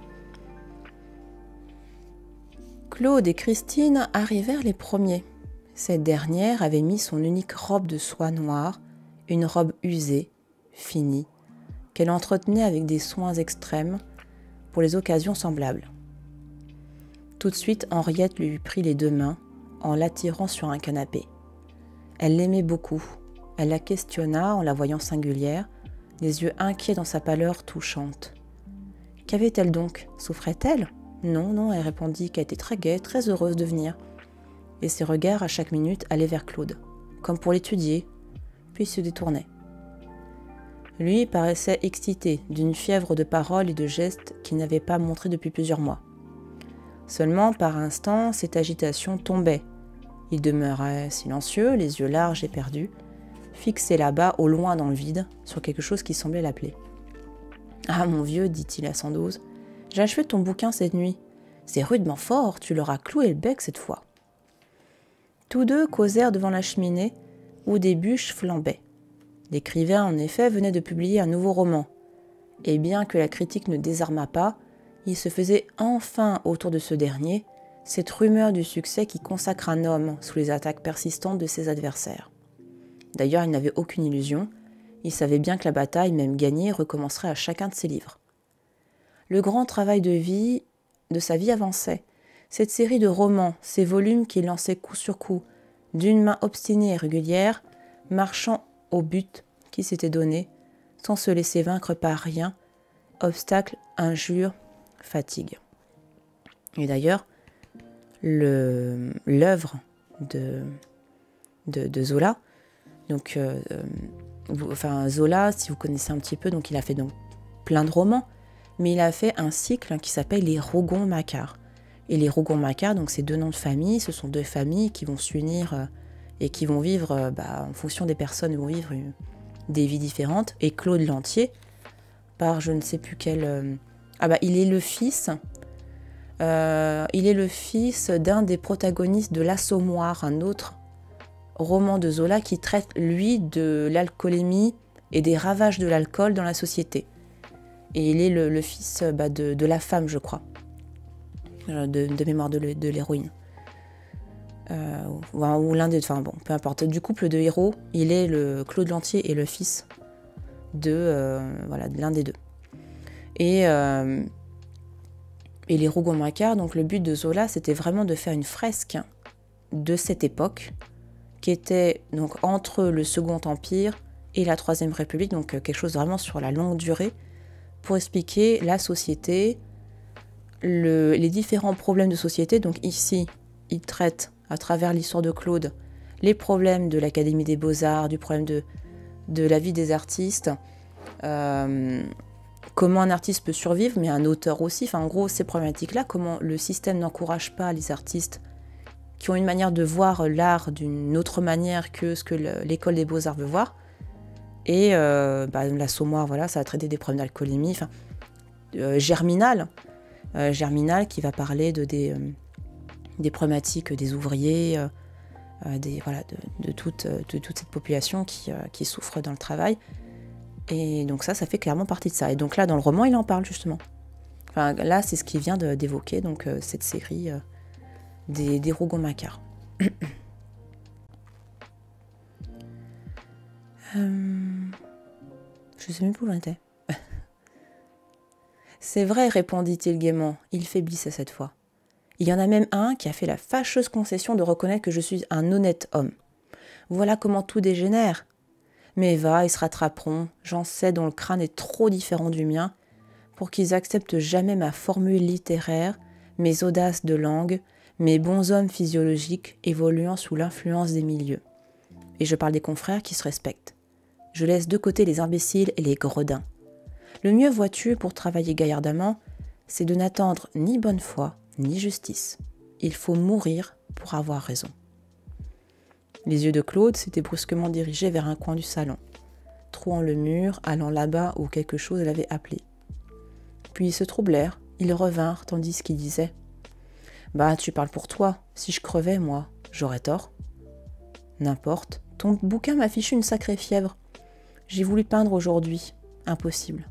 Claude et Christine arrivèrent les premiers. Cette dernière avait mis son unique robe de soie noire, une robe usée, finie, qu'elle entretenait avec des soins extrêmes pour les occasions semblables. Tout de suite, Henriette lui prit les deux mains en l'attirant sur un canapé. Elle l'aimait beaucoup. Elle la questionna en la voyant singulière, les yeux inquiets dans sa pâleur touchante. Qu'avait-elle donc? Souffrait-elle? Non, non, elle répondit qu'elle était très gaie, très heureuse de venir. Et ses regards à chaque minute allaient vers Claude, comme pour l'étudier, puis se détournaient. Lui paraissait excité d'une fièvre de paroles et de gestes qu'il n'avait pas montré depuis plusieurs mois. Seulement, par instants, cette agitation tombait. Il demeurait silencieux, les yeux larges et perdus, fixé là-bas, au loin dans le vide, sur quelque chose qui semblait l'appeler. « Ah, mon vieux, dit-il à 112, j'ai achevé ton bouquin cette nuit. C'est rudement fort, tu leur as cloué le bec cette fois. » Tous deux causèrent devant la cheminée, où des bûches flambaient. L'écrivain, en effet, venait de publier un nouveau roman. Et bien que la critique ne désarmât pas, il se faisait enfin autour de ce dernier cette rumeur du succès qui consacre un homme sous les attaques persistantes de ses adversaires. D'ailleurs, il n'avait aucune illusion. Il savait bien que la bataille, même gagnée, recommencerait à chacun de ses livres. Le grand travail de sa vie avançait. Cette série de romans, ces volumes qu'il lançait coup sur coup, d'une main obstinée et régulière, marchant au but qui s'était donné, sans se laisser vaincre par rien, obstacle, injure, fatigue. Et d'ailleurs, l'œuvre de Zola, donc, Zola, si vous connaissez un petit peu, donc il a fait donc plein de romans, mais il a fait un cycle qui s'appelle les Rougon-Macquart. Et les Rougon-Macquart, donc c'est deux noms de famille, ce sont deux familles qui vont s'unir et qui vont vivre, en fonction des personnes, vont vivre des vies différentes. Et Claude Lantier, par je ne sais plus quel... il est le fils Il est le fils d'un des protagonistes de L'Assommoir, un autre roman de Zola qui traite, lui, de l'alcoolémie et des ravages de l'alcool dans la société. Et il est le fils de la femme, je crois, de mémoire de l'héroïne. Ou l'un des... Enfin bon, peu importe. Du couple de héros, il est Claude Lantier est le fils de l'un des deux. Et les Rougon-Macquart, donc le but de Zola, c'était vraiment de faire une fresque de cette époque, qui était donc entre le Second Empire et la Troisième République, donc quelque chose vraiment sur la longue durée, pour expliquer la société, les différents problèmes de société. Donc ici, il traite, à travers l'histoire de Claude, les problèmes de l'Académie des Beaux-Arts, du problème de la vie des artistes, comment un artiste peut survivre, mais un auteur aussi. Enfin, en gros, ces problématiques-là, comment le système n'encourage pas les artistes qui ont une manière de voir l'art d'une autre manière que ce que l'école des Beaux-Arts veut voir. Et L'Assommoir, voilà, ça a traité des problèmes d'alcoolémie. Enfin, Germinal qui va parler des problématiques des ouvriers, de toute cette population qui souffre dans le travail. Et donc ça fait clairement partie de ça. Et donc là, dans le roman, il en parle justement. Enfin, là, c'est ce qu'il vient d'évoquer, donc cette série des Rougon-Macquart. Je sais même plus où j'en étais. C'est vrai, répondit-il gaiement. Il faiblissait cette fois. Il y en a même un qui a fait la fâcheuse concession de reconnaître que je suis un honnête homme. Voilà comment tout dégénère. Mais va, ils se rattraperont, j'en sais dont le crâne est trop différent du mien, pour qu'ils acceptent jamais ma formule littéraire, mes audaces de langue, mes bonshommes physiologiques évoluant sous l'influence des milieux. Et je parle des confrères qui se respectent. Je laisse de côté les imbéciles et les gredins. Le mieux, vois-tu, pour travailler gaillardement, c'est de n'attendre ni bonne foi, ni justice. Il faut mourir pour avoir raison. Les yeux de Claude s'étaient brusquement dirigés vers un coin du salon, trouant le mur, allant là-bas où quelque chose l'avait appelé. Puis ils se troublèrent, ils revinrent, tandis qu'il disait « Bah, tu parles pour toi, si je crevais, moi, j'aurais tort. »« N'importe, ton bouquin m'a fichu une sacrée fièvre. J'ai voulu peindre aujourd'hui, impossible. »«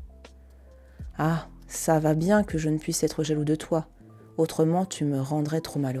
Ah, ça va bien que je ne puisse être jaloux de toi, autrement tu me rendrais trop malheureux. »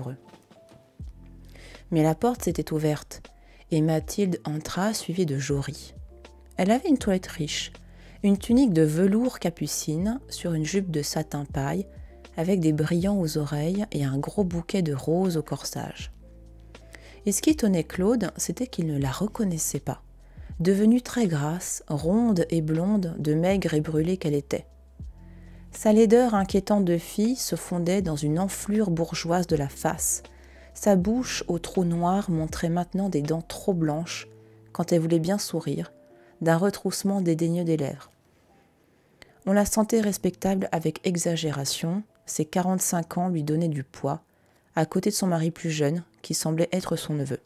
Mais la porte s'était ouverte, et Mathilde entra suivie de Jory. Elle avait une toilette riche, une tunique de velours capucine sur une jupe de satin paille, avec des brillants aux oreilles et un gros bouquet de roses au corsage. Et ce qui étonnait Claude, c'était qu'il ne la reconnaissait pas, devenue très grasse, ronde et blonde, de maigre et brûlée qu'elle était. Sa laideur inquiétante de fille se fondait dans une enflure bourgeoise de la face. Sa bouche aux trous noirs montrait maintenant des dents trop blanches, quand elle voulait bien sourire, d'un retroussement dédaigneux des lèvres. On la sentait respectable avec exagération, ses 45 ans lui donnaient du poids, à côté de son mari plus jeune, qui semblait être son neveu.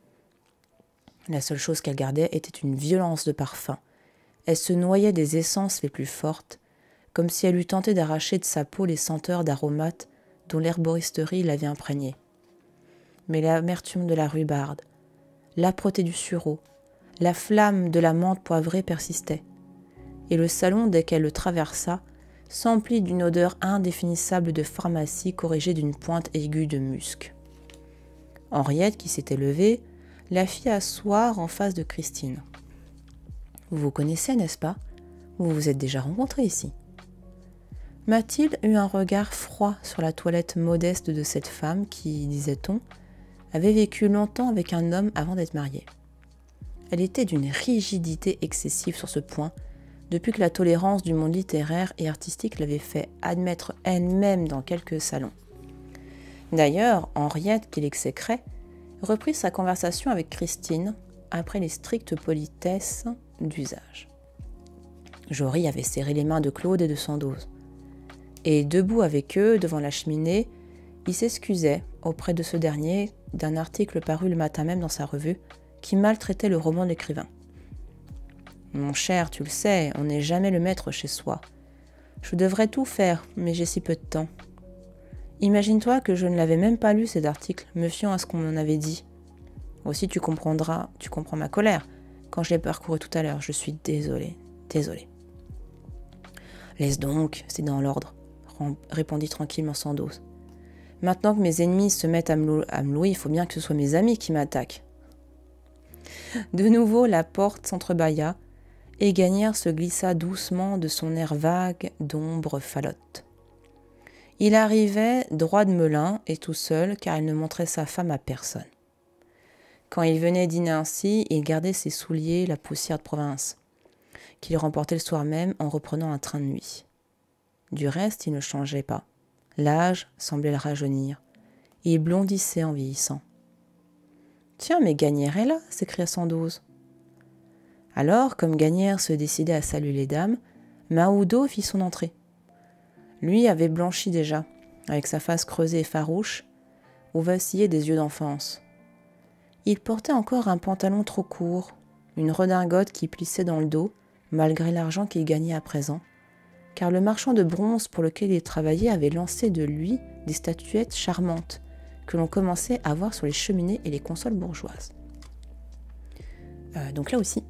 La seule chose qu'elle gardait était une violence de parfum. Elle se noyait des essences les plus fortes, comme si elle eût tenté d'arracher de sa peau les senteurs d'aromates dont l'herboristerie l'avait imprégnée. Mais l'amertume de la rhubarbe, l'âpreté du sureau, la flamme de la menthe poivrée persistaient, et le salon, dès qu'elle le traversa, s'emplit d'une odeur indéfinissable de pharmacie corrigée d'une pointe aiguë de musc. Henriette, qui s'était levée, la fit asseoir en face de Christine. « Vous vous connaissez, n'est-ce pas? Vous vous êtes déjà rencontrés ici. » Mathilde eut un regard froid sur la toilette modeste de cette femme qui, disait-on, avait vécu longtemps avec un homme avant d'être mariée. Elle était d'une rigidité excessive sur ce point, depuis que la tolérance du monde littéraire et artistique l'avait fait admettre elle-même dans quelques salons. D'ailleurs, Henriette, qui l'exécrait, reprit sa conversation avec Christine après les strictes politesses d'usage. Jory avait serré les mains de Claude et de Sandoz. Et debout avec eux, devant la cheminée, il s'excusait auprès de ce dernier d'un article paru le matin même dans sa revue qui maltraitait le roman de l'écrivain. « Mon cher, tu le sais, on n'est jamais le maître chez soi. Je devrais tout faire, mais j'ai si peu de temps. » Imagine-toi que je ne l'avais même pas lu cet article, me fiant à ce qu'on m'en avait dit. Aussi tu comprends ma colère. Quand je l'ai parcouru tout à l'heure, je suis désolée. Laisse donc, c'est dans l'ordre, répondit tranquillement Sandoz. Maintenant que mes ennemis se mettent à me louer, il faut bien que ce soit mes amis qui m'attaquent. De nouveau, la porte s'entrebâilla, et Gagnière se glissa doucement de son air vague d'ombre falote. Il arrivait droit de Melun et tout seul, car il ne montrait sa femme à personne. Quand il venait dîner ainsi, il gardait ses souliers, la poussière de province, qu'il remportait le soir même en reprenant un train de nuit. Du reste, il ne changeait pas. L'âge semblait le rajeunir. Il blondissait en vieillissant. « Tiens, mais Gagnière est là !» s'écria Sandoz. Alors, comme Gagnière se décidait à saluer les dames, Mahoudeau fit son entrée. Lui avait blanchi déjà, avec sa face creusée et farouche, où vacillaient des yeux d'enfance. Il portait encore un pantalon trop court, une redingote qui plissait dans le dos, malgré l'argent qu'il gagnait à présent, car le marchand de bronze pour lequel il travaillait avait lancé de lui des statuettes charmantes, que l'on commençait à voir sur les cheminées et les consoles bourgeoises. Donc là aussi,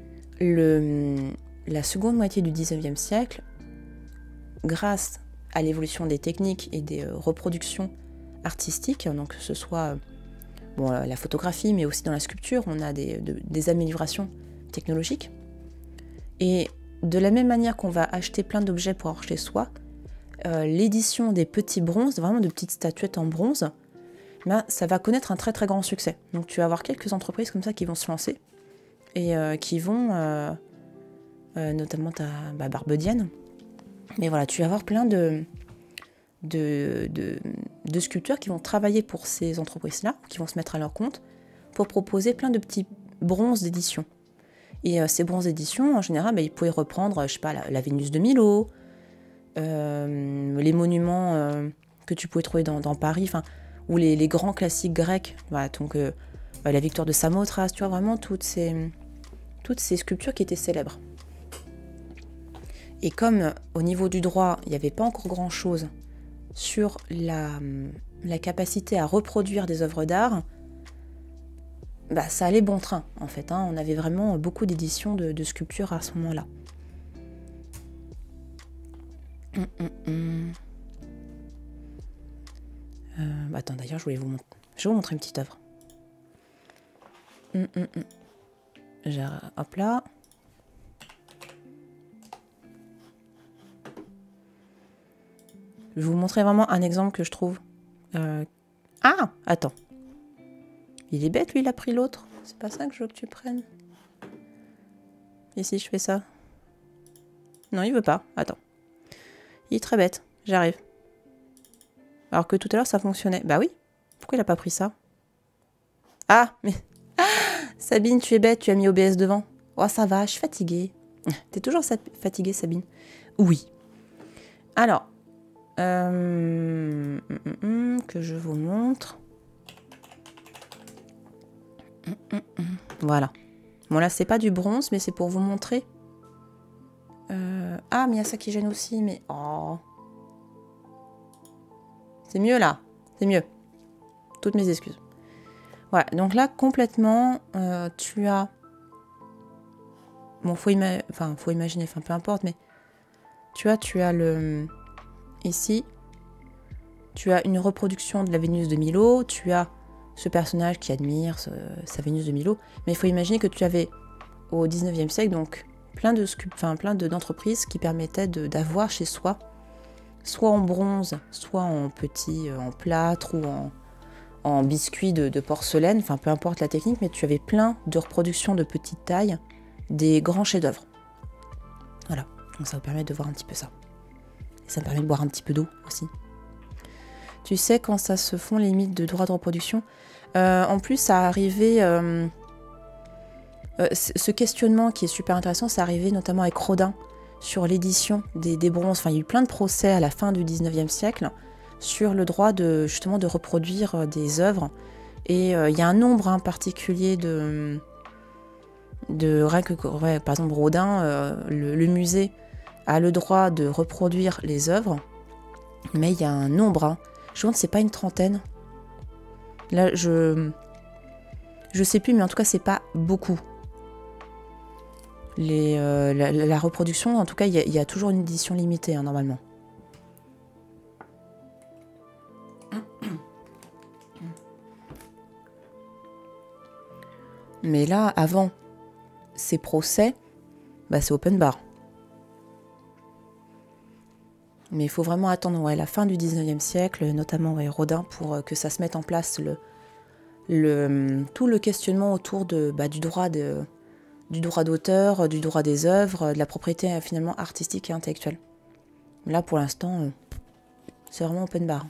la seconde moitié du XIXe siècle, grâce à l'évolution des techniques et des reproductions artistiques, donc que ce soit la photographie, mais aussi dans la sculpture, on a des améliorations technologiques. Et de la même manière qu'on va acheter plein d'objets pour avoir chez soi, l'édition des petits bronzes, vraiment de petites statuettes en bronze, ça va connaître un très très grand succès. Donc tu vas avoir quelques entreprises comme ça qui vont se lancer et qui vont, notamment Barbedienne, mais voilà, tu vas avoir plein de sculpteurs qui vont travailler pour ces entreprises-là, qui vont se mettre à leur compte, pour proposer plein de petits bronzes d'édition. Et ces bronzes d'édition, en général, ils pouvaient reprendre, je sais pas, la Vénus de Milo, les monuments que tu pouvais trouver dans Paris, ou les grands classiques grecs, voilà, donc la victoire de Samothrace, tu vois, vraiment toutes ces sculptures qui étaient célèbres. Et comme au niveau du droit, il n'y avait pas encore grand-chose sur la capacité à reproduire des œuvres d'art, ça allait bon train, en fait. On avait vraiment beaucoup d'éditions de sculptures à ce moment-là. Attends, d'ailleurs, je vais vous montrer une petite œuvre. Hop là. Je vais vous montrer vraiment un exemple que je trouve. Ah, attends. Il est bête, lui, il a pris l'autre. C'est pas ça que je veux que tu prennes. Et si je fais ça? Non, il veut pas. Attends. Il est très bête. J'arrive. Alors que tout à l'heure, ça fonctionnait. Bah oui. Pourquoi il a pas pris ça? Ah, mais... Sabine, tu es bête, tu as mis OBS devant. Oh, ça va, je suis fatiguée. T'es toujours fatiguée, Sabine? Oui. Alors... que je vous montre. Voilà. Bon là c'est pas du bronze mais c'est pour vous montrer. Ah mais il y a ça qui gêne aussi mais oh. C'est mieux là. C'est mieux. Toutes mes excuses. Voilà donc là complètement tu as. Bon faut imaginer, peu importe mais tu as le ici. Tu as une reproduction de la Vénus de Milo, tu as ce personnage qui admire sa Vénus de Milo, mais il faut imaginer que tu avais au 19e siècle donc plein d'entreprises qui permettaient d'avoir chez soi, soit en bronze, soit en plâtre ou en biscuit de porcelaine, peu importe la technique, mais tu avais plein de reproductions de petite taille des grands chefs-d'œuvre. Voilà, donc ça vous permet de voir un petit peu ça. Et ça me permet de boire un petit peu d'eau aussi. Tu sais, quand ça se fond les limites de droit de reproduction, en plus, ça arrivait... ce questionnement qui est super intéressant, ça arrivait notamment avec Rodin sur l'édition des bronzes. Il y a eu plein de procès à la fin du 19e siècle sur le droit de reproduire des œuvres. Et il y a un nombre particulier par exemple, Rodin, le musée a le droit de reproduire les œuvres, mais il y a un nombre... Je me demande, c'est pas une trentaine. Là, je sais plus, mais en tout cas, c'est pas beaucoup. La reproduction, en tout cas, il y a toujours une édition limitée, hein, normalement. Mais là, avant ces procès, bah, c'est open bar. Mais il faut vraiment attendre la fin du 19e siècle, notamment Rodin, pour que ça se mette en place tout le questionnement autour du droit d'auteur, du droit des œuvres, de la propriété finalement artistique et intellectuelle. Là, pour l'instant, c'est vraiment open bar.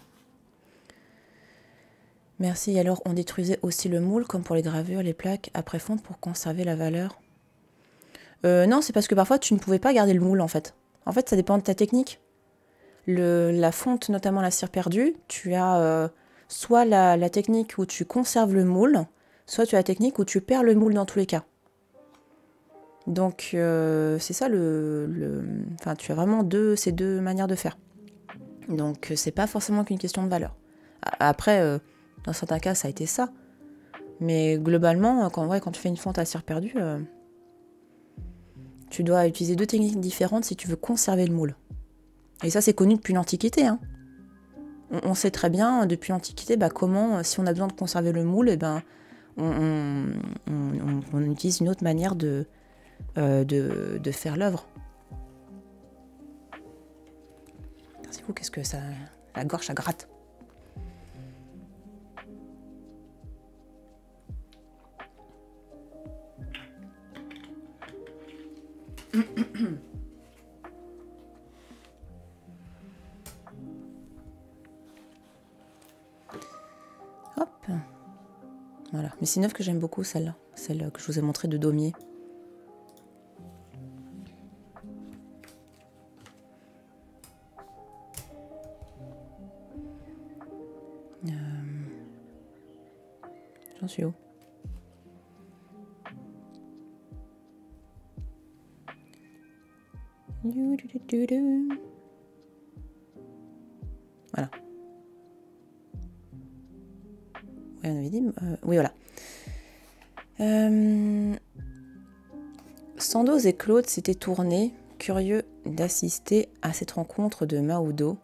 Merci. Alors, on détruisait aussi le moule, comme pour les gravures, les plaques, après fonte, pour conserver la valeur. Non, c'est parce que parfois, tu ne pouvais pas garder le moule, en fait. En fait, ça dépend de ta technique. La fonte, notamment la cire perdue, tu as soit la technique où tu conserves le moule, soit tu as la technique où tu perds le moule dans tous les cas. Donc, c'est ça Enfin, tu as vraiment ces deux manières de faire. Donc, c'est pas forcément qu'une question de valeur. Après, dans certains cas, ça a été ça. Mais globalement, quand tu fais une fonte à cire perdue, tu dois utiliser 2 techniques différentes si tu veux conserver le moule. Et ça, c'est connu depuis l'Antiquité. Hein. On sait très bien, depuis l'Antiquité, comment, si on a besoin de conserver le moule, on utilise une autre manière de faire l'œuvre. C'est fou, qu'est-ce que ça... La gorge, ça gratte. Hop. Voilà. Mais c'est une œuvre que j'aime beaucoup, celle-là. Celle que je vous ai montrée de Daumier. J'en suis où? Voilà. Oui, on avait dit... oui, voilà. Sandoz et Claude s'étaient tournés, curieux d'assister à cette rencontre de Mahoudeau.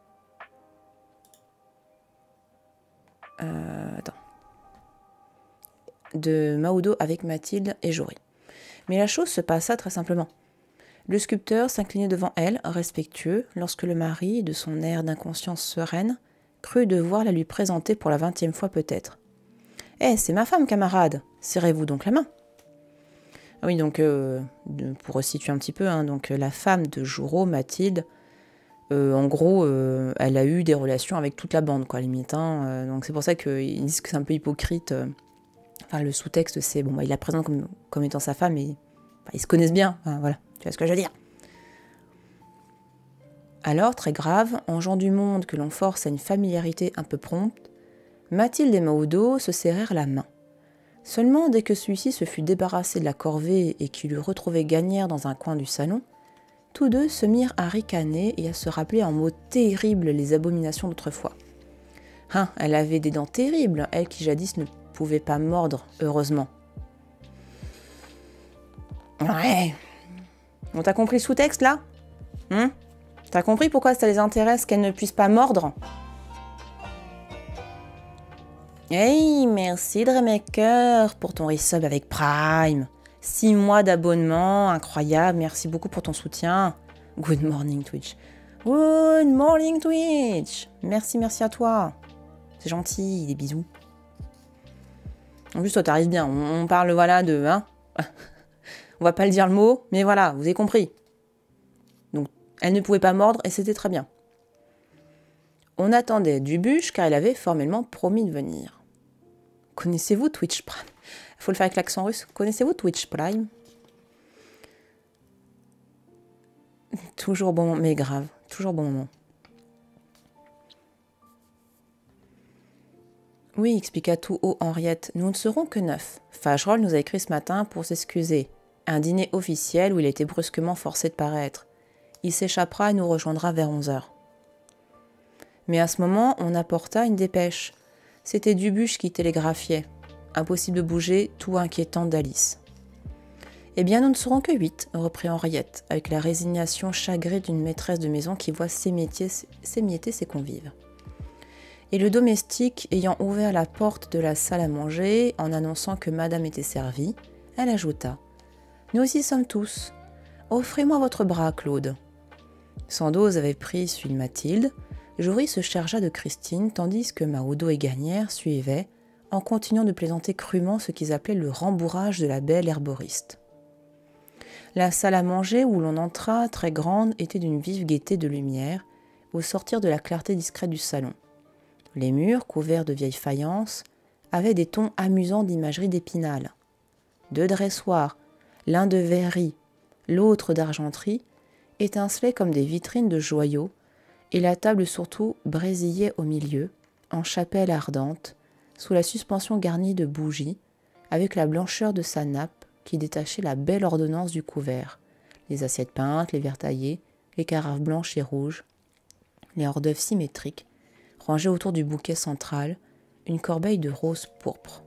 De Mahoudeau avec Mathilde et Jory. Mais la chose se passa très simplement. Le sculpteur s'inclinait devant elle, respectueux, lorsque le mari, de son air d'inconscience sereine, crut devoir la lui présenter pour la 20e fois peut-être. « Eh, c'est ma femme, camarade, serrez-vous donc la main !» Oui, donc, pour resituer un petit peu, donc la femme de Jouro, Mathilde, en gros, elle a eu des relations avec toute la bande, quoi, limite. Donc c'est pour ça qu'ils disent que c'est un peu hypocrite. Enfin, le sous-texte, c'est, il la présente comme étant sa femme, et ils se connaissent bien, voilà, tu vois ce que je veux dire. Alors, très grave, en gens du monde que l'on force à une familiarité un peu prompte, Mathilde et Mahoudeau se serrèrent la main. Seulement, dès que celui-ci se fut débarrassé de la corvée et qu'il eut retrouvé Gagnère dans un coin du salon, tous deux se mirent à ricaner et à se rappeler en mots terribles les abominations d'autrefois. Elle avait des dents terribles, elle qui jadis ne pouvait pas mordre, heureusement. Ouais. On t'a compris le sous-texte, là ? T'as compris pourquoi ça les intéresse qu'elle ne puisse pas mordre ? Hey, merci Dremaker pour ton resub avec Prime. 6 mois d'abonnement, incroyable, merci beaucoup pour ton soutien. Good morning Twitch. Good morning Twitch. Merci à toi. C'est gentil, des bisous. En plus, toi, t'arrives bien. On parle, de... On va pas le dire le mot, mais voilà, vous avez compris. Donc, elle ne pouvait pas mordre et c'était très bien. On attendait Dubuche car il avait formellement promis de venir. Connaissez-vous Twitch Prime ? Il faut le faire avec l'accent russe. Connaissez-vous Twitch Prime ? Toujours bon moment, mais grave, toujours bon moment. Oui, expliqua tout haut Henriette, nous ne serons que 9. Fagerolles nous a écrit ce matin pour s'excuser. Un dîner officiel où il était brusquement forcé de paraître. Il s'échappera et nous rejoindra vers 11h. Mais à ce moment, on apporta une dépêche. C'était Dubuche qui télégraphiait. Impossible de bouger, tout inquiétant d'Alice. « Eh bien, nous ne serons que 8, reprit Henriette, avec la résignation chagrée d'une maîtresse de maison qui voit s'émietter ses convives. Et le domestique, ayant ouvert la porte de la salle à manger, en annonçant que madame était servie, elle ajouta « Nous aussi sommes tous. Offrez-moi votre bras, Claude. » Sandoz avait pris celui de Mathilde, Jory se chargea de Christine, tandis que Mahoudeau et Gagnière suivaient, en continuant de plaisanter crûment ce qu'ils appelaient le rembourrage de la belle herboriste. La salle à manger où l'on entra, très grande, était d'une vive gaieté de lumière, au sortir de la clarté discrète du salon. Les murs, couverts de vieilles faïences, avaient des tons amusants d'imagerie d'Épinal. 2 dressoirs, l'un de verrerie, l'autre d'argenterie, étincelaient comme des vitrines de joyaux, et la table surtout brésillait au milieu, en chapelle ardente, sous la suspension garnie de bougies, avec la blancheur de sa nappe qui détachait la belle ordonnance du couvert, les assiettes peintes, les verres taillés, les carafes blanches et rouges, les hors-d'œuvre symétriques, rangés autour du bouquet central, une corbeille de roses pourpres.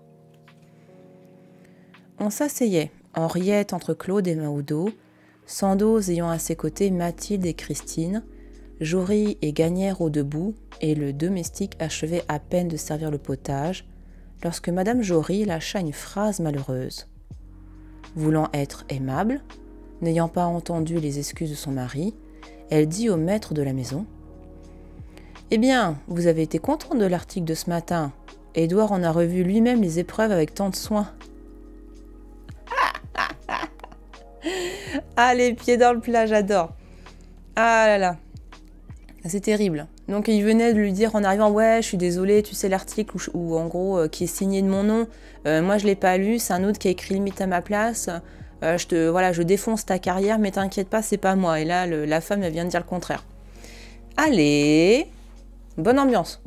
On s'asseyait, Henriette entre Claude et Mahoudeau, Sandoz ayant à ses côtés Mathilde et Christine, Jory et Gagnière au debout, et le domestique achevait à peine de servir le potage, lorsque madame Jory lâcha une phrase malheureuse. Voulant être aimable, n'ayant pas entendu les excuses de son mari, elle dit au maître de la maison « Eh bien, vous avez été content de l'article de ce matin. Édouard en a revu lui-même les épreuves avec tant de soin. » Ah, les pieds dans le plat, j'adore. Ah là là, c'est terrible. Donc il venait de lui dire en arrivant « Ouais, je suis désolée, tu sais l'article où en gros qui est signé de mon nom, moi je l'ai pas lu, c'est un autre qui a écrit limite à ma place, je défonce ta carrière, mais t'inquiète pas, c'est pas moi. » Et là, la femme, elle vient de dire le contraire. Allez, bonne ambiance.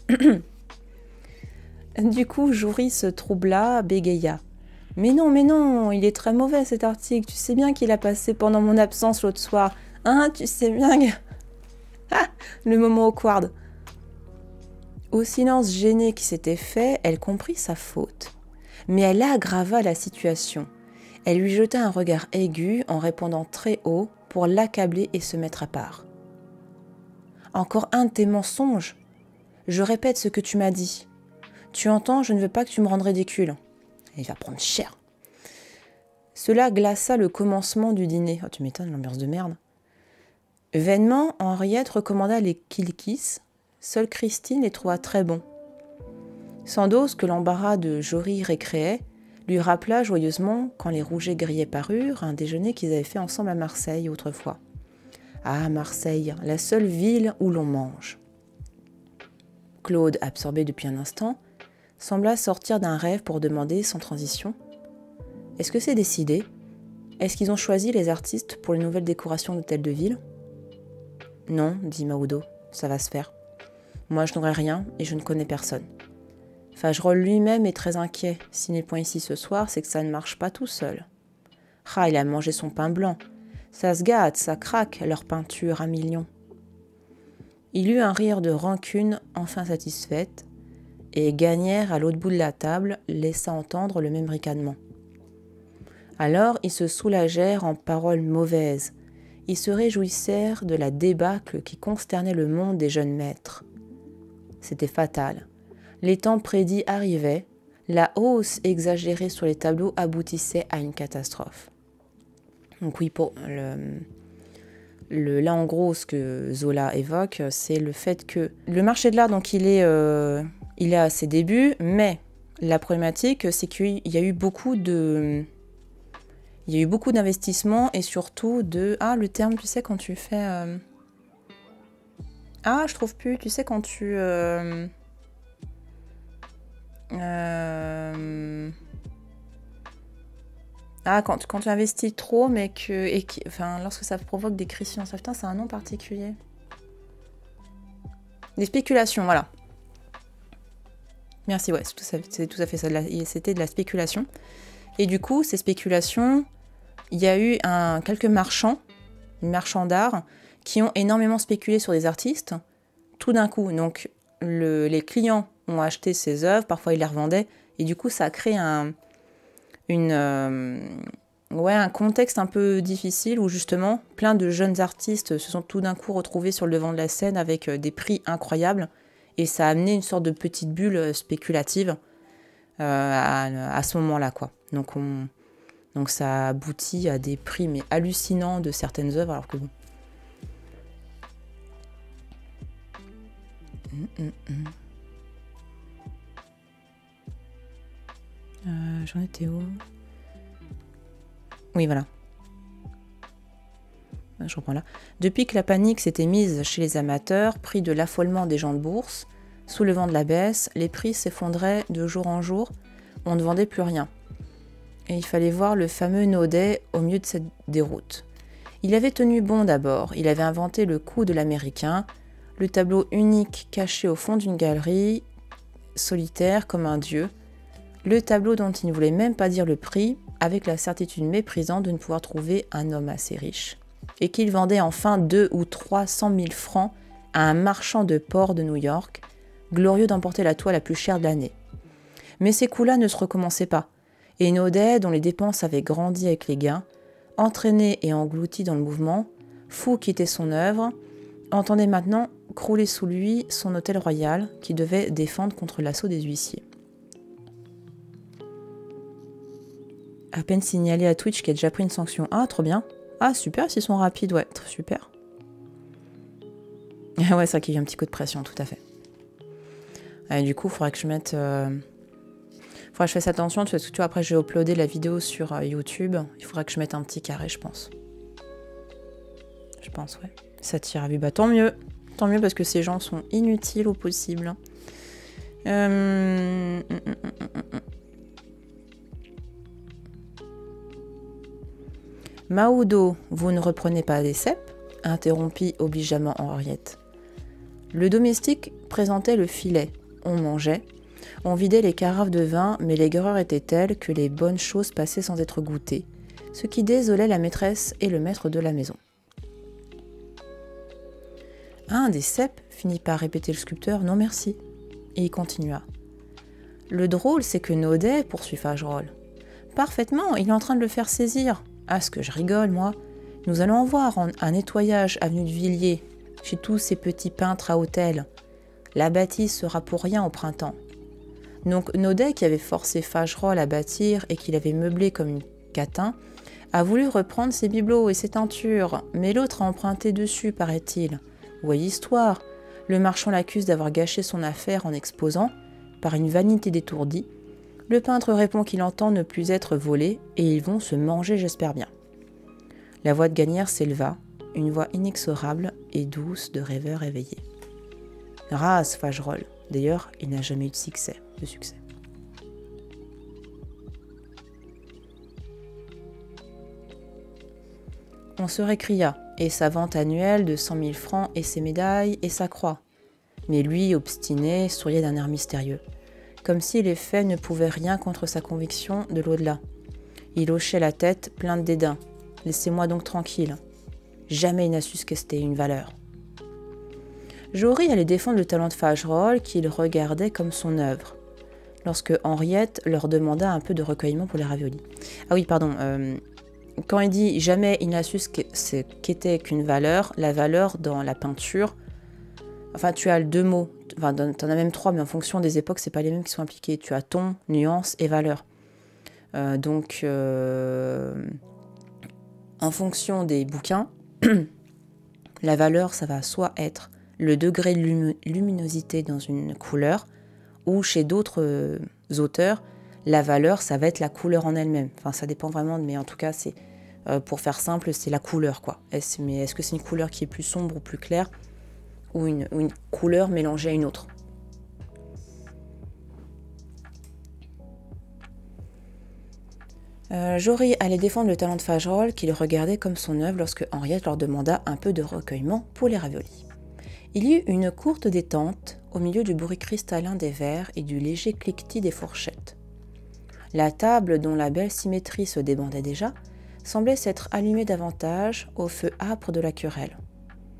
Du coup, Jory se troubla, bégaya. « Mais non, il est très mauvais cet article, tu sais bien qu'il a passé pendant mon absence l'autre soir. Hein, tu sais bien que... » Ah, le moment awkward. Au silence gêné qui s'était fait, elle comprit sa faute. Mais elle aggrava la situation. Elle lui jeta un regard aigu en répondant très haut pour l'accabler et se mettre à part. « Encore un de tes mensonges. Je répète ce que tu m'as dit. Tu entends, je ne veux pas que tu me rendes ridicule. » Il va prendre cher. Cela glaça le commencement du dîner. Oh, tu m'étonnes, l'ambiance de merde. Vainement, Henriette recommanda les kilkis. Seule Christine les trouva très bons. Sandoz, que l'embarras de Jory récréait, lui rappela joyeusement, quand les rougets grillés parurent, un déjeuner qu'ils avaient fait ensemble à Marseille autrefois. Ah, Marseille, la seule ville où l'on mange. Claude, absorbé depuis un instant, sembla sortir d'un rêve pour demander, sans transition, « Est-ce que c'est décidé? Est-ce qu'ils ont choisi les artistes pour les nouvelles décorations d'hôtel de ville ?»« Non, dit Mahoudeau, ça va se faire. Moi, je n'aurai rien et je ne connais personne. Fagerolles lui-même est très inquiet. S'il n'est point ici ce soir, c'est que ça ne marche pas tout seul. Ah, il a mangé son pain blanc. Ça se gâte, ça craque, leur peinture à millions. » Il eut un rire de rancune enfin satisfaite, et Gagnière, à l'autre bout de la table, laissa entendre le même ricanement. Alors ils se soulagèrent en paroles mauvaises. Ils se réjouissèrent de la débâcle qui consternait le monde des jeunes maîtres. C'était fatal. Les temps prédits arrivaient, la hausse exagérée sur les tableaux aboutissait à une catastrophe. Donc oui, là en gros, ce que Zola évoque, c'est le fait que le marché de l'art, donc il est à ses débuts, mais la problématique, c'est qu'il y a eu beaucoup d'investissements et surtout de... Ah, le terme, tu sais, quand tu fais... Ah, je trouve plus, tu sais, quand tu... Ah, quand tu investis trop, mais enfin, lorsque ça provoque des crises financières, putain, c'est un nom particulier. Des spéculations, voilà. Merci, ouais, c'est tout à fait ça. C'était de la spéculation. Et du coup, ces spéculations, il y a eu quelques marchands d'art, qui ont énormément spéculé sur des artistes tout d'un coup. Donc les clients ont acheté ces œuvres, parfois ils les revendaient, et du coup ça a créé un contexte un peu difficile où justement plein de jeunes artistes se sont tout d'un coup retrouvés sur le devant de la scène avec des prix incroyables, et ça a amené une sorte de petite bulle spéculative à ce moment-là, quoi. Donc ça aboutit à des prix mais hallucinants de certaines œuvres, alors que bon. J'en étais où? Oui, voilà. Je reprends là. Depuis que la panique s'était mise chez les amateurs, pris de l'affolement des gens de bourse, sous le vent de la baisse, les prix s'effondraient de jour en jour, on ne vendait plus rien. Et il fallait voir le fameux Naudet au milieu de cette déroute. Il avait tenu bon d'abord, il avait inventé le coup de l'américain, le tableau unique caché au fond d'une galerie, solitaire comme un dieu, le tableau dont il ne voulait même pas dire le prix, avec la certitude méprisante de ne pouvoir trouver un homme assez riche, et qu'il vendait enfin 200 ou 300 000 francs à un marchand de porc de New York, glorieux d'emporter la toile la plus chère de l'année. Mais ces coups-là ne se recommençaient pas, et Naudet, dont les dépenses avaient grandi avec les gains, entraîné et englouti dans le mouvement, fou qui était son œuvre, entendait maintenant crouler sous lui son hôtel royal qui devait défendre contre l'assaut des huissiers. À peine signalé à Twitch qui a déjà pris une sanction. Ah, trop bien. Ah, super, s'ils sont rapides, ouais, super. Ouais, c'est vrai qu'il y a un petit coup de pression, tout à fait. Et du coup, il faudrait que je mette... faudrait que je fasse attention, parce que tu vois, après, je vais uploader la vidéo sur YouTube. Il faudrait que je mette un petit carré, je pense. Je pense, ouais. Ça tire à vue. Bah, tant mieux. Tant mieux, parce que ces gens sont inutiles au possible. Mahoudeau, vous ne reprenez pas des cèpes ? Interrompit obligeamment Henriette. Le domestique présentait le filet. On mangeait. On vidait les carafes de vin, mais l'aigreur était telle que les bonnes choses passaient sans être goûtées, ce qui désolait la maîtresse et le maître de la maison. Ah, des cèpes, finit par répéter le sculpteur, non merci. Et il continua. Le drôle, c'est que Naudet, poursuit Fagerolles. Parfaitement, il est en train de le faire saisir. Ah, ce que je rigole, moi. Nous allons en voir un nettoyage avenue de Villiers, chez tous ces petits peintres à hôtel. La bâtisse sera pour rien au printemps. Donc Naudet, qui avait forcé Fagerolles à bâtir et qu'il avait meublé comme une catin, a voulu reprendre ses bibelots et ses teintures, mais l'autre a emprunté dessus, paraît-il. Ouais, histoire. Le marchand l'accuse d'avoir gâché son affaire en exposant, par une vanité détourdie. Le peintre répond qu'il entend ne plus être volé, et ils vont se manger, j'espère bien. La voix de Gagnière s'éleva, une voix inexorable et douce de rêveur éveillé. Rase, Fagerolles. D'ailleurs, il n'a jamais eu de succès. On se récria, et sa vente annuelle de 100 000 francs, et ses médailles, et sa croix. Mais lui, obstiné, souriait d'un air mystérieux, comme si les faits ne pouvaient rien contre sa conviction de l'au-delà. Il hochait la tête, plein de dédain. « Laissez-moi donc tranquille. Jamais il n'a su ce que c'était une valeur. » Jory allait défendre le talent de Fagerolles qu'il regardait comme son œuvre, lorsque Henriette leur demanda un peu de recueillement pour les raviolis. Ah oui, pardon. Quand il dit « jamais il n'a su ce qu'était qu'une valeur », la valeur dans la peinture, enfin tu as deux mots, enfin t'en as même trois, mais en fonction des époques, c'est pas les mêmes qui sont appliqués. Tu as ton, nuance et valeur. En fonction des bouquins, la valeur, ça va soit être le degré de luminosité dans une couleur, ou chez d'autres auteurs, la valeur, ça va être la couleur en elle-même. Enfin, ça dépend vraiment, mais en tout cas, c'est pour faire simple, c'est la couleur, quoi. Mais est-ce que c'est une couleur qui est plus sombre ou plus claire, ou une couleur mélangée à une autre? Jory allait défendre le talent de Fagerolles qu'il regardait comme son œuvre lorsque Henriette leur demanda un peu de recueillement pour les raviolis. Il y eut une courte détente au milieu du bruit cristallin des verres et du léger cliquetis des fourchettes. La table, dont la belle symétrie se débandait déjà, semblait s'être allumée davantage au feu âpre de la querelle.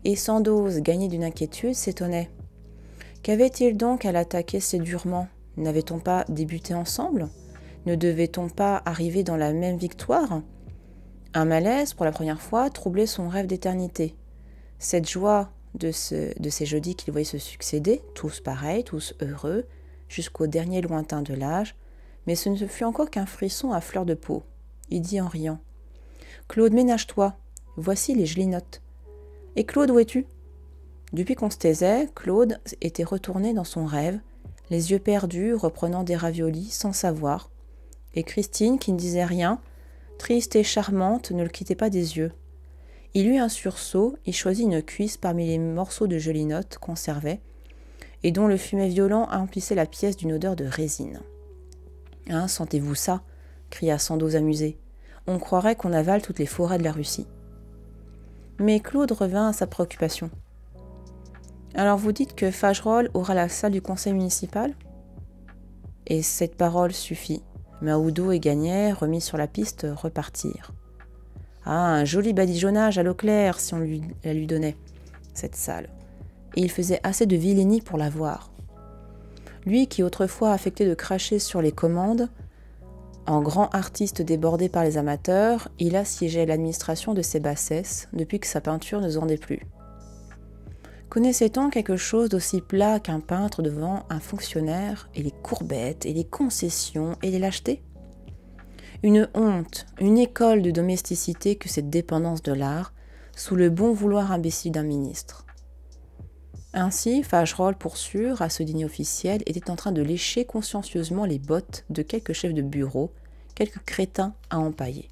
Et Sandoz, gagné d'une inquiétude, s'étonnait. Qu'avait-il donc à l'attaquer si durement? N'avait-on pas débuté ensemble? Ne devait-on pas arriver dans la même victoire? Un malaise, pour la première fois, troublait son rêve d'éternité. Cette joie de ces jeudis qu'il voyait se succéder, tous pareils, tous heureux, jusqu'au dernier lointain de l'âge, mais ce ne fut encore qu'un frisson à fleur de peau. Il dit en riant. « Claude, ménage-toi, voici les gelinottes. »« Et Claude, où es-tu » Depuis qu'on se taisait, Claude était retourné dans son rêve, les yeux perdus, reprenant des raviolis sans savoir, et Christine, qui ne disait rien, triste et charmante, ne le quittait pas des yeux. Il eut un sursaut, il choisit une cuisse parmi les morceaux de gelinottes qu'on servait, et dont le fumet violent emplissait la pièce d'une odeur de résine. « Hein, sentez-vous ça » cria Sandoz amusé. « On croirait qu'on avale toutes les forêts de la Russie. » Mais Claude revint à sa préoccupation. « Alors vous dites que Fagerolles aura la salle du conseil municipal ?» Et cette parole suffit. Mahoudeau et Gagnière, remis sur la piste, repartirent. « Ah, un joli badigeonnage à l'eau claire, si on la lui donnait, cette salle. » Et il faisait assez de vilainie pour la voir. Lui qui autrefois affectait de cracher sur les commandes, en grand artiste débordé par les amateurs, il assiégeait l'administration de ses bassesses depuis que sa peinture ne se vendait plus. Connaissait-on quelque chose d'aussi plat qu'un peintre devant un fonctionnaire et les courbettes et les concessions et les lâchetés? Une honte, une école de domesticité que cette dépendance de l'art, sous le bon vouloir imbécile d'un ministre. Ainsi, Fagerolles, pour sûr, à ce dîner officiel, était en train de lécher consciencieusement les bottes de quelques chefs de bureau, quelques crétins à empailler.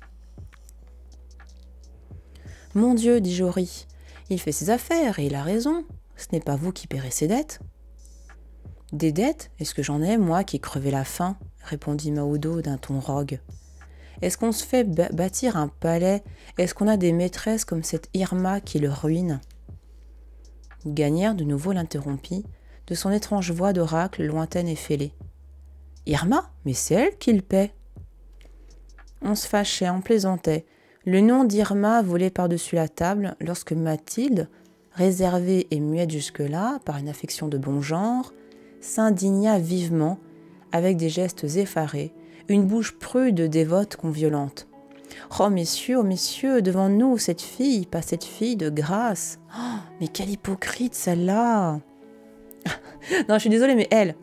« Mon Dieu, dit Jory, il fait ses affaires et il a raison. Ce n'est pas vous qui paierez ses dettes. »« Des dettes? Est-ce que j'en ai, moi, qui ai crevé la faim ?» répondit Mahoudeau d'un ton rogue. « Est-ce qu'on se fait bâtir un palais? Est-ce qu'on a des maîtresses comme cette Irma qui le ruine ?» Gagnière de nouveau l'interrompit, de son étrange voix d'oracle lointaine et fêlée. « Irma? Mais c'est elle qui le paie !» On se fâchait, on plaisantait. Le nom d'Irma volait par-dessus la table lorsque Mathilde, réservée et muette jusque-là par une affection de bon genre, s'indigna vivement, avec des gestes effarés, une bouche prude, dévote, conviolente. « Oh messieurs, devant nous, cette fille, pas cette fille de grâce. Oh, mais quelle hypocrite celle-là !» Non, je suis désolée, mais elle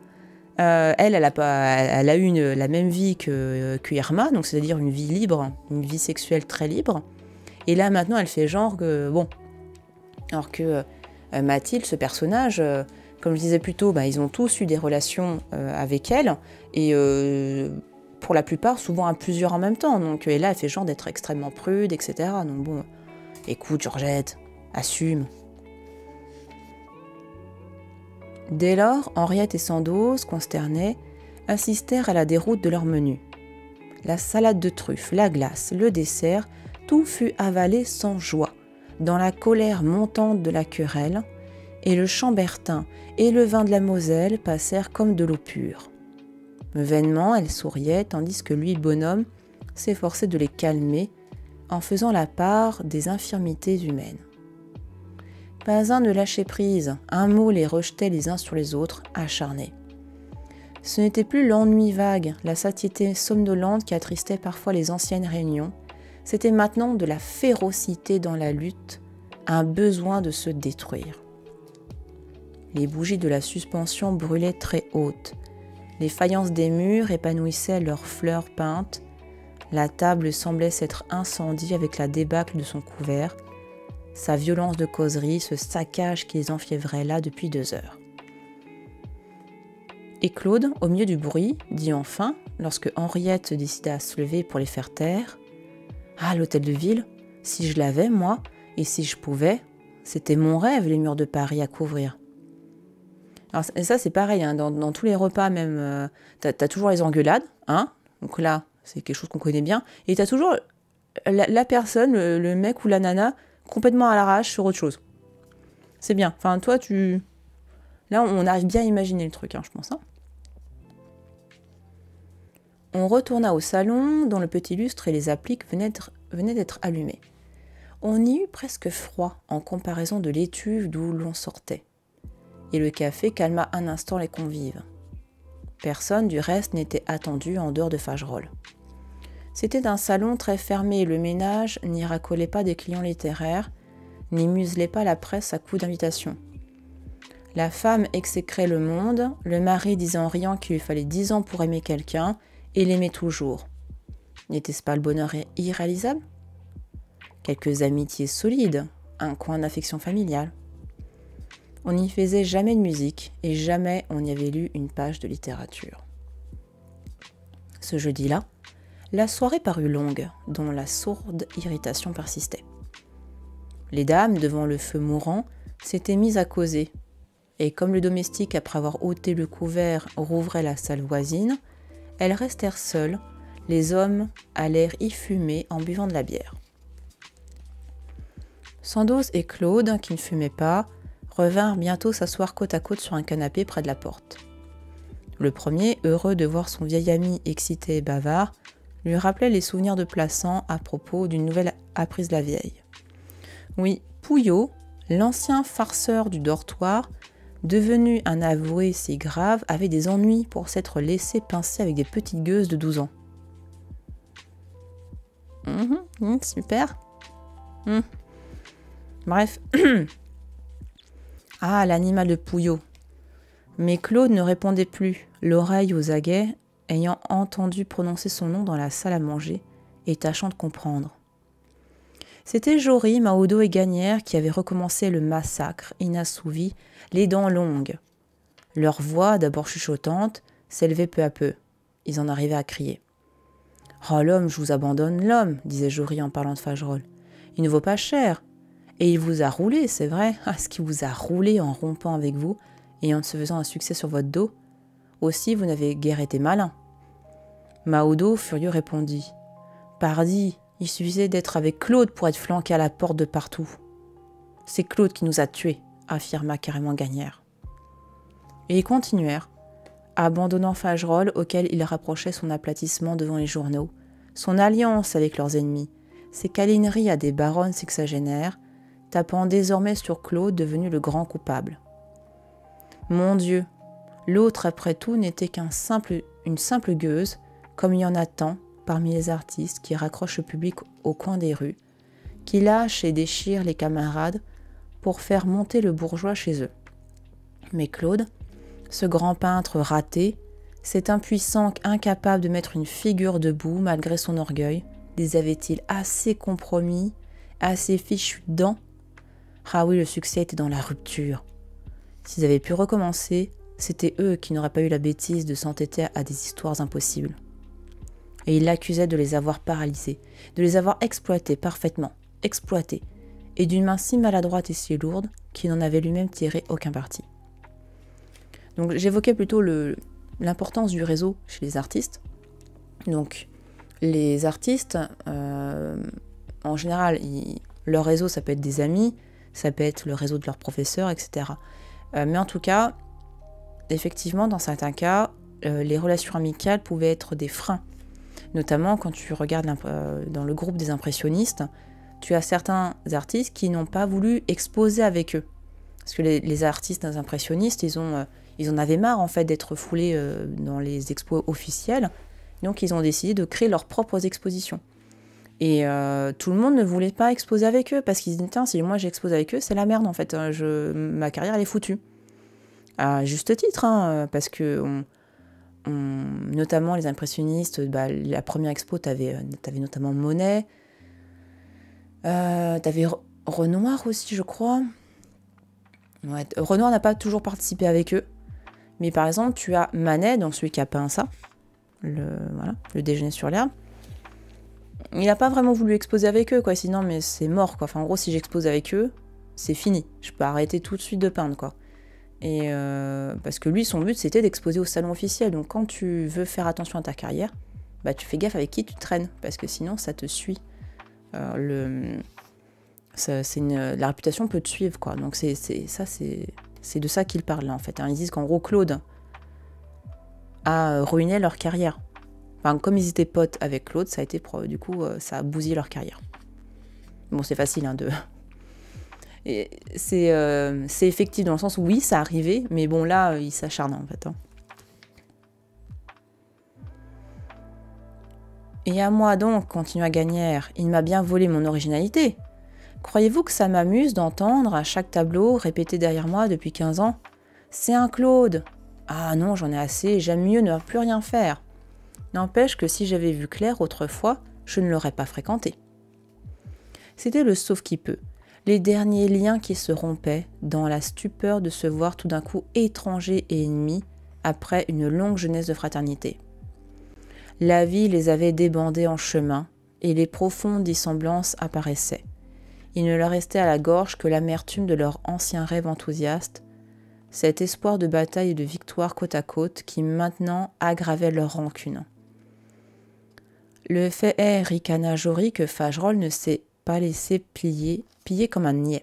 a eu la même vie que Irma, donc c'est-à-dire une vie libre, une vie sexuelle très libre. Et là, maintenant, elle fait genre que, bon, alors que Mathilde, ce personnage, comme je disais plus tôt, ils ont tous eu des relations avec elle, et pour la plupart, souvent à plusieurs en même temps. Donc, et là, elle fait genre d'être extrêmement prude, etc. Donc bon, écoute, Georgette, assume. Dès lors, Henriette et Sandoz, consternés, assistèrent à la déroute de leur menu. La salade de truffes, la glace, le dessert, tout fut avalé sans joie, dans la colère montante de la querelle, et le chambertin et le vin de la Moselle passèrent comme de l'eau pure. Vainement, elle souriait, tandis que lui, le bonhomme, s'efforçait de les calmer en faisant la part des infirmités humaines. Pas un ne lâchait prise, un mot les rejetait les uns sur les autres, acharnés. Ce n'était plus l'ennui vague, la satiété somnolente qui attristait parfois les anciennes réunions, c'était maintenant de la férocité dans la lutte, un besoin de se détruire. Les bougies de la suspension brûlaient très hautes, les faïences des murs épanouissaient leurs fleurs peintes, la table semblait s'être incendiée avec la débâcle de son couvert, sa violence de causerie, ce saccage qui les enfiévrait là depuis 2 heures. Et Claude, au milieu du bruit, dit enfin, lorsque Henriette se décida à se lever pour les faire taire, « Ah, l'hôtel de ville, si je l'avais, moi, et si je pouvais, c'était mon rêve, les murs de Paris à couvrir. » Alors, et ça, c'est pareil, hein, dans tous les repas, même, t'as toujours les engueulades, hein, donc là, c'est quelque chose qu'on connaît bien, et t'as toujours la personne, le mec ou la nana, complètement à l'arrache sur autre chose. C'est bien. Enfin, toi, là, on arrive bien à imaginer le truc, hein, je pense. Hein. On retourna au salon, dont le petit lustre et les appliques venaient d'être allumés. On y eut presque froid en comparaison de l'étuve d'où l'on sortait. Et le café calma un instant les convives. Personne, du reste, n'était attendu en dehors de Fagerolles. C'était un salon très fermé et le ménage n'y racolait pas des clients littéraires, n'y muselait pas la presse à coups d'invitation. La femme exécrait le monde, le mari disait en riant qu'il lui fallait 10 ans pour aimer quelqu'un, et l'aimait toujours. N'était-ce pas le bonheur irréalisable ? Quelques amitiés solides, un coin d'affection familiale. On n'y faisait jamais de musique, et jamais on n'y avait lu une page de littérature. Ce jeudi-là, la soirée parut longue, dont la sourde irritation persistait. Les dames, devant le feu mourant, s'étaient mises à causer, et comme le domestique, après avoir ôté le couvert, rouvrait la salle voisine, elles restèrent seules, les hommes allèrent y fumer en buvant de la bière. Sandoz et Claude, qui ne fumaient pas, revinrent bientôt s'asseoir côte à côte sur un canapé près de la porte. Le premier, heureux de voir son vieil ami excité et bavard, lui rappelait les souvenirs de Plassans à propos d'une nouvelle apprise la vieille. Oui, Pouillot, l'ancien farceur du dortoir, devenu un avoué si grave, avait des ennuis pour s'être laissé pincer avec des petites gueuses de 12 ans. Super. Bref. Ah, l'animal de Pouillot. Mais Claude ne répondait plus, l'oreille aux aguets, ayant entendu prononcer son nom dans la salle à manger et tâchant de comprendre. C'était Jory, Mahoudeau et Gagnière qui avaient recommencé le massacre, inassouvi, les dents longues. Leur voix, d'abord chuchotante, s'élevait peu à peu. Ils en arrivaient à crier. « Oh, l'homme, je vous abandonne l'homme, » disait Jory en parlant de Fagerolles. « Il ne vaut pas cher. Et il vous a roulé, c'est vrai. Ah, ce qu'il vous a roulé en rompant avec vous et en se faisant un succès sur votre dos. Aussi, vous n'avez guère été malin. » Mahoudeau, furieux, répondit. « Pardi, il suffisait d'être avec Claude pour être flanqué à la porte de partout. »« C'est Claude qui nous a tués, » affirma carrément Gagnière. Et ils continuèrent, abandonnant Fagerolles auquel il rapprochait son aplatissement devant les journaux, son alliance avec leurs ennemis, ses câlineries à des baronnes sexagénaires, tapant désormais sur Claude devenu le grand coupable. Mon Dieu, l'autre après tout n'était qu'une simple gueuse, comme il y en a tant parmi les artistes qui raccrochent le public au coin des rues, qui lâchent et déchirent les camarades pour faire monter le bourgeois chez eux. Mais Claude, ce grand peintre raté, cet impuissant incapable de mettre une figure debout malgré son orgueil, les avait-il assez compromis, assez fichus dedans ? Ah oui, le succès était dans la rupture. S'ils avaient pu recommencer, c'était eux qui n'auraient pas eu la bêtise de s'entêter à des histoires impossibles. Et il l'accusait de les avoir paralysés, de les avoir exploités parfaitement, exploités, et d'une main si maladroite et si lourde qu'il n'en avait lui-même tiré aucun parti. Donc j'évoquais plutôt l'importance du réseau chez les artistes. Donc les artistes, en général, leur réseau, ça peut être des amis, ça peut être le réseau de leurs professeurs, etc. Mais en tout cas, effectivement, dans certains cas, les relations amicales pouvaient être des freins. Notamment quand tu regardes dans le groupe des impressionnistes, tu as certains artistes qui n'ont pas voulu exposer avec eux. Parce que les artistes impressionnistes, ils en avaient marre en fait d'être foulés dans les expos officielles. Donc ils ont décidé de créer leurs propres expositions. Et tout le monde ne voulait pas exposer avec eux parce qu'ils disaient tiens, si moi j'expose avec eux, c'est la merde en fait. Ma carrière elle est foutue. À juste titre, hein, parce que notamment les impressionnistes, la première expo, t'avais notamment Monet, t'avais Renoir aussi, je crois. Ouais, Renoir n'a pas toujours participé avec eux, mais par exemple, tu as Manet, donc celui qui a peint ça, le déjeuner sur l'herbe. Il n'a pas vraiment voulu exposer avec eux, quoi, sinon, mais c'est mort, quoi. Enfin, en gros, si j'expose avec eux, c'est fini. Je peux arrêter tout de suite de peindre, quoi. Et parce que lui, son but, c'était d'exposer au salon officiel. Donc, quand tu veux faire attention à ta carrière, tu fais gaffe avec qui tu traînes, parce que sinon, ça te suit. La réputation peut te suivre, quoi. Donc, c'est de ça qu'il parle, là, en fait. Hein. Ils disent qu'en gros, Claude a ruiné leur carrière. Enfin, comme ils étaient potes avec Claude, ça a été, du coup, ça a bousillé leur carrière. Bon, c'est facile hein, de... Et c'est effectif dans le sens où oui, ça arrivait, mais bon là, il s'acharne en fait. Hein. Et à moi donc, continua Gagnère, il m'a bien volé mon originalité. Croyez-vous que ça m'amuse d'entendre à chaque tableau répété derrière moi depuis 15 ans ? C'est un Claude. Ah non, j'en ai assez, j'aime mieux ne plus rien faire. N'empêche que si j'avais vu clair autrefois, je ne l'aurais pas fréquenté. C'était le sauve-qui-peut, les derniers liens qui se rompaient dans la stupeur de se voir tout d'un coup étrangers et ennemis après une longue jeunesse de fraternité. La vie les avait débandés en chemin et les profondes dissemblances apparaissaient. Il ne leur restait à la gorge que l'amertume de leur ancien rêve enthousiaste, cet espoir de bataille et de victoire côte à côte qui maintenant aggravait leur rancune. Le fait est, ricana Jory, que Fagerolles ne s'est pas laissé piller comme un niais.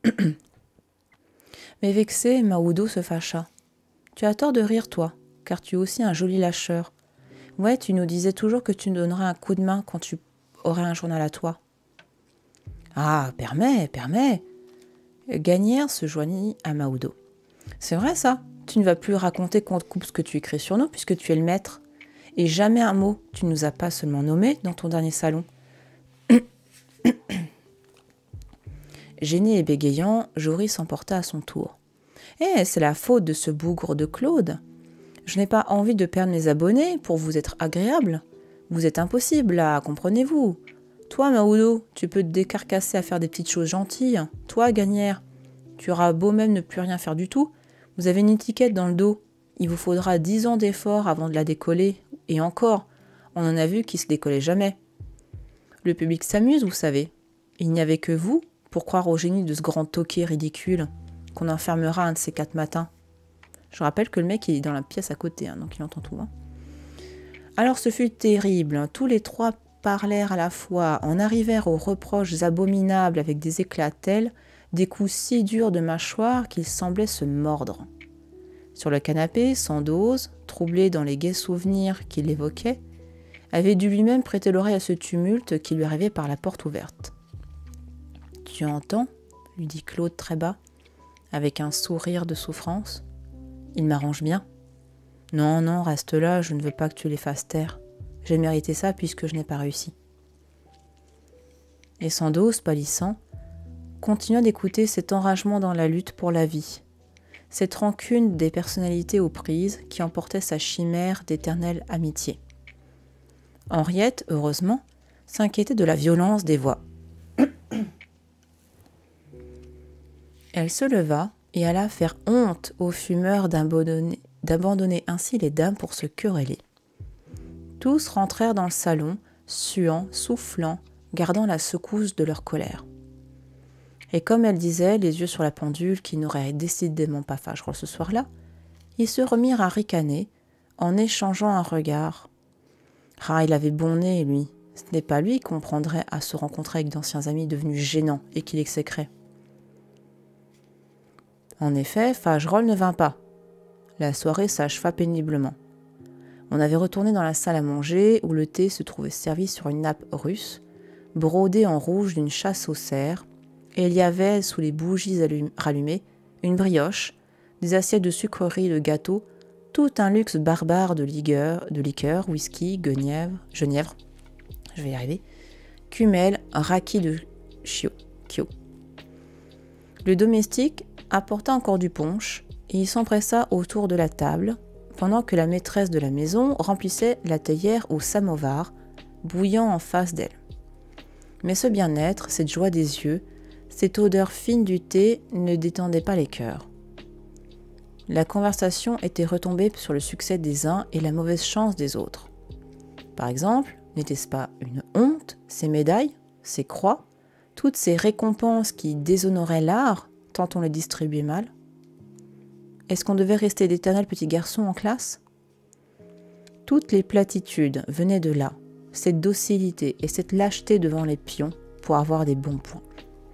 Mais vexé, Mahoudeau se fâcha. « Tu as tort de rire, toi, car tu es aussi un joli lâcheur. Ouais, tu nous disais toujours que tu nous donnerais un coup de main quand tu aurais un journal à toi. » « Ah, permets. » Gagnère se joignit à Mahoudeau. « C'est vrai ça, tu ne vas plus raconter qu'on te coupe ce que tu écris sur nous puisque tu es le maître. Et jamais un mot, tu ne nous as pas seulement nommés dans ton dernier salon. » Gêné et bégayant, Jory s'emporta à son tour. « Eh, c'est la faute de ce bougre de Claude. Je n'ai pas envie de perdre mes abonnés pour vous être agréable. Vous êtes impossible, là, comprenez-vous. Toi, Mahoudeau, tu peux te décarcasser à faire des petites choses gentilles. Toi, Gagnère, tu auras beau même ne plus rien faire du tout. Vous avez une étiquette dans le dos. Il vous faudra 10 ans d'efforts avant de la décoller. Et encore, on en a vu qui se décollaient jamais. Le public s'amuse, vous savez. Il n'y avait que vous pour croire au génie de ce grand toqué ridicule qu'on enfermera un de ces 4 matins. Je rappelle que le mec il est dans la pièce à côté, hein, donc il entend tout. Hein. Alors ce fut terrible. Tous les 3 parlèrent à la fois, en arrivèrent aux reproches abominables avec des éclats tels, des coups si durs de mâchoire qu'ils semblaient se mordre. Sur le canapé, Sandoz, troublé dans les gais souvenirs qu'il évoquait, avait dû lui-même prêter l'oreille à ce tumulte qui lui arrivait par la porte ouverte. « Tu entends » lui dit Claude très bas, avec un sourire de souffrance. « Il m'arrange bien. »« Non, reste là, je ne veux pas que tu les fasses taire. J'ai mérité ça puisque je n'ai pas réussi. » Et Sandoz, pâlissant, continua d'écouter cet enragement dans la lutte pour la vie, cette rancune des personnalités aux prises qui emportait sa chimère d'éternelle amitié. Henriette, heureusement, s'inquiétait de la violence des voix. Elle se leva et alla faire honte aux fumeurs d'abandonner ainsi les dames pour se quereller. Tous rentrèrent dans le salon, suant, soufflant, gardant la secousse de leur colère. Et comme elle disait, les yeux sur la pendule, qui n'aurait décidément pas Fagerolles ce soir-là, ils se remirent à ricaner, en échangeant un regard. Ah, il avait bon nez, lui. Ce n'est pas lui qu'on prendrait à se rencontrer avec d'anciens amis devenus gênants et qu'il exécrait. En effet, Fagerolles ne vint pas. La soirée s'acheva péniblement. On avait retourné dans la salle à manger où le thé se trouvait servi sur une nappe russe, brodée en rouge d'une chasse aux cerfs, et il y avait, sous les bougies rallumées, une brioche, des assiettes de sucreries et de gâteaux, tout un luxe barbare de liqueurs, whisky, genièvre, je vais y arriver, cumel, raki de Kyo. Le domestique apporta encore du punch et il s'empressa autour de la table, pendant que la maîtresse de la maison remplissait la théière au samovar, bouillant en face d'elle. Mais ce bien-être, cette joie des yeux, cette odeur fine du thé ne détendaient pas les cœurs. La conversation était retombée sur le succès des uns et la mauvaise chance des autres. Par exemple, n'était-ce pas une honte, ces médailles, ces croix, toutes ces récompenses qui déshonoraient l'art, tant on les distribuait mal ? Est-ce qu'on devait rester d'éternels petits garçons en classe ? Toutes les platitudes venaient de là, cette docilité et cette lâcheté devant les pions pour avoir des bons points.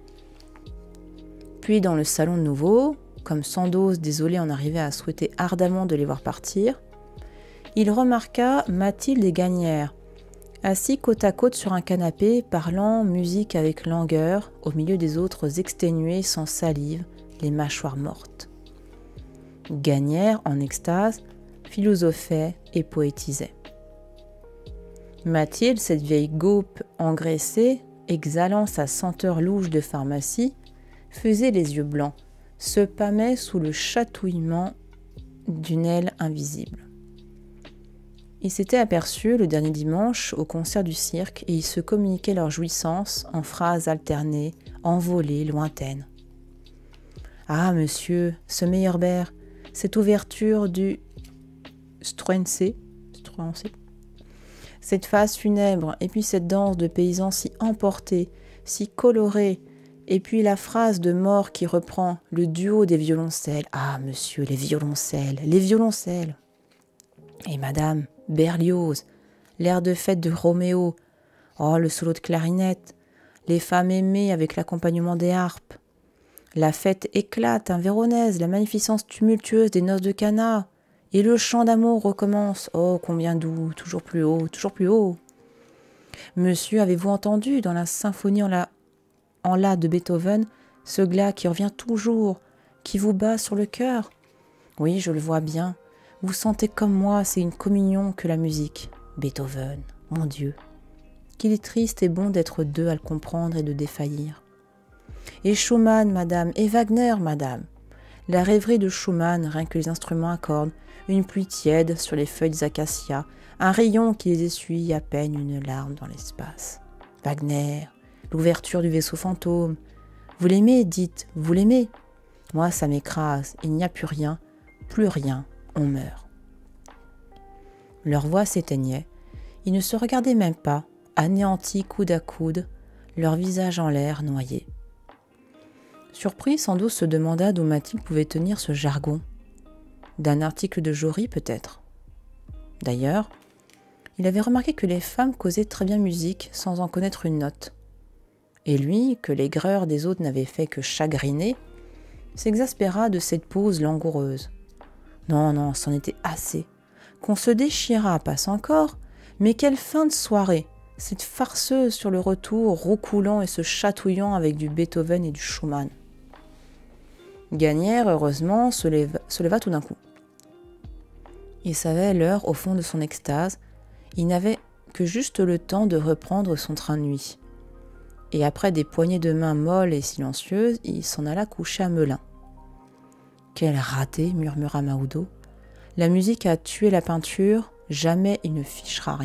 Puis dans le salon nouveau, comme Sandoz, désolé, en arrivait à souhaiter ardemment de les voir partir, il remarqua Mathilde et Gagnère, Assis côte à côte sur un canapé, parlant musique avec langueur, au milieu des autres exténués sans salive, les mâchoires mortes. Gagnaire, en extase, philosophait et poétisait. Mathilde, cette vieille gaupe engraissée, exhalant sa senteur louche de pharmacie, faisait les yeux blancs, se pâmait sous le chatouillement d'une aile invisible. Ils s'étaient aperçus le dernier dimanche au concert du cirque et ils se communiquaient leurs jouissances en phrases alternées, envolées, lointaines. « Ah, monsieur, ce Meyerbeer, cette ouverture du Struensee, cette phase funèbre, et puis cette danse de paysans si emportés, si colorée, et puis la phrase de mort qui reprend le duo des violoncelles. Ah, monsieur, les violoncelles, les violoncelles. Et madame, Berlioz, l'air de fête de Roméo. Oh, le solo de clarinette, les femmes aimées avec l'accompagnement des harpes. La fête éclate, un Véronèse, la magnificence tumultueuse des noces de Cana. Et le chant d'amour recommence. Oh, combien doux, toujours plus haut, toujours plus haut. Monsieur, avez-vous entendu dans la symphonie en la de Beethoven, ce glas qui revient toujours, qui vous bat sur le cœur? Oui, je le vois bien. Vous sentez comme moi, c'est une communion que la musique. Beethoven, mon Dieu. Qu'il est triste et bon d'être deux à le comprendre et de défaillir. Et Schumann, madame, et Wagner, madame. La rêverie de Schumann, rien que les instruments accordent, une pluie tiède sur les feuilles d'acacia, un rayon qui les essuie à peine une larme dans l'espace. Wagner, l'ouverture du vaisseau fantôme. Vous l'aimez, dites, vous l'aimez? Moi, ça m'écrase, il n'y a plus rien, on meurt. Leurs voix s'éteignaient, ils ne se regardaient même pas, anéantis coude à coude, leur visage en l'air noyé. Surpris, Sandoz se demanda d'où Mathilde pouvait tenir ce jargon. D'un article de Jory, peut-être. D'ailleurs, il avait remarqué que les femmes causaient très bien musique sans en connaître une note. Et lui, que l'aigreur des autres n'avait fait que chagriner, s'exaspéra de cette pose langoureuse. Non, c'en était assez. Qu'on se déchirât, passe encore, mais quelle fin de soirée, cette farceuse sur le retour, roucoulant et se chatouillant avec du Beethoven et du Schumann. Gagnaire, heureusement, se leva tout d'un coup. Il savait l'heure au fond de son extase, il n'avait que juste le temps de reprendre son train de nuit. Et après des poignées de main molles et silencieuses, il s'en alla coucher à Melun. « Quel raté !» murmura Mahoudeau. « La musique a tué la peinture, jamais il ne fichera rien. »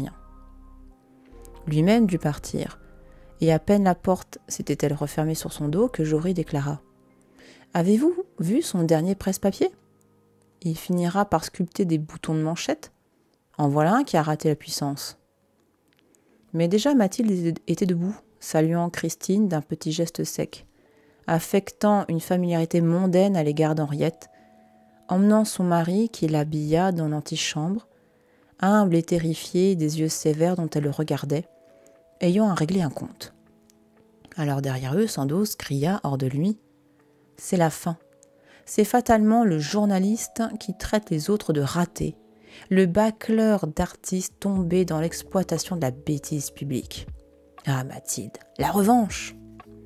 Lui-même dut partir, et à peine la porte s'était-elle refermée sur son dos que Jory déclara « Avez-vous vu son dernier presse-papier ? Il finira par sculpter des boutons de manchette. En voilà un qui a raté la puissance. » Mais déjà Mathilde était debout, saluant Christine d'un petit geste sec, affectant une familiarité mondaine à l'égard d'Henriette, emmenant son mari qui l'habilla dans l'antichambre, humble et terrifié des yeux sévères dont elle le regardait, ayant à régler un compte. Alors derrière eux, Sandoz cria hors de lui « C'est la fin. C'est fatalement le journaliste qui traite les autres de ratés, le bâcleur d'artistes tombés dans l'exploitation de la bêtise publique. Ah Mathilde, la revanche !»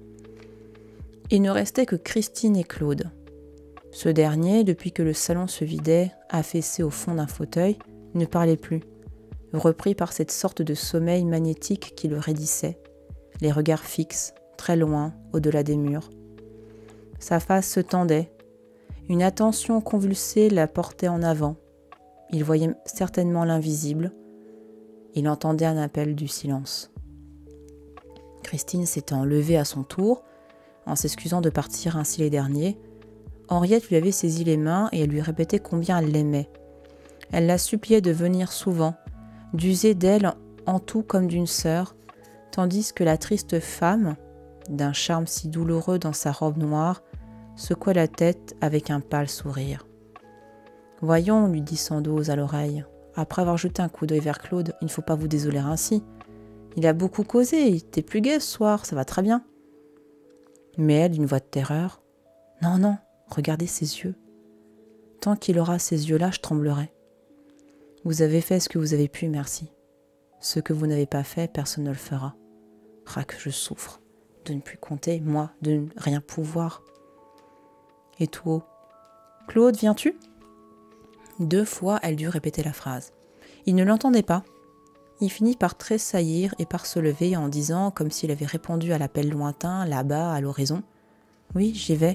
Il ne restait que Christine et Claude. Ce dernier, depuis que le salon se vidait, affaissé au fond d'un fauteuil, ne parlait plus, repris par cette sorte de sommeil magnétique qui le raidissait, les regards fixes, très loin, au-delà des murs. Sa face se tendait, une attention convulsée la portait en avant. Il voyait certainement l'invisible, il entendait un appel du silence. Christine s'étant levée à son tour, en s'excusant de partir ainsi les derniers, Henriette lui avait saisi les mains et elle lui répétait combien elle l'aimait. Elle la suppliait de venir souvent, d'user d'elle en tout comme d'une sœur, tandis que la triste femme, d'un charme si douloureux dans sa robe noire, secouait la tête avec un pâle sourire. « Voyons, lui dit Sandoz à l'oreille, après avoir jeté un coup d'œil vers Claude, il ne faut pas vous désoler ainsi. Il a beaucoup causé, il était plus gai ce soir, ça va très bien. » Mais elle, d'une voix de terreur, « Non, regardez ses yeux. Tant qu'il aura ces yeux-là, je tremblerai. Vous avez fait ce que vous avez pu, merci. » Ce que vous n'avez pas fait, personne ne le fera. Ah, que je souffre de ne plus compter, moi, de ne rien pouvoir. Et tout haut. Claude, viens-tu ? 2 fois, elle dut répéter la phrase. Il ne l'entendait pas. Il finit par tressaillir et par se lever en disant, comme s'il avait répondu à l'appel lointain, là-bas, à l'horizon, « Oui, j'y vais. »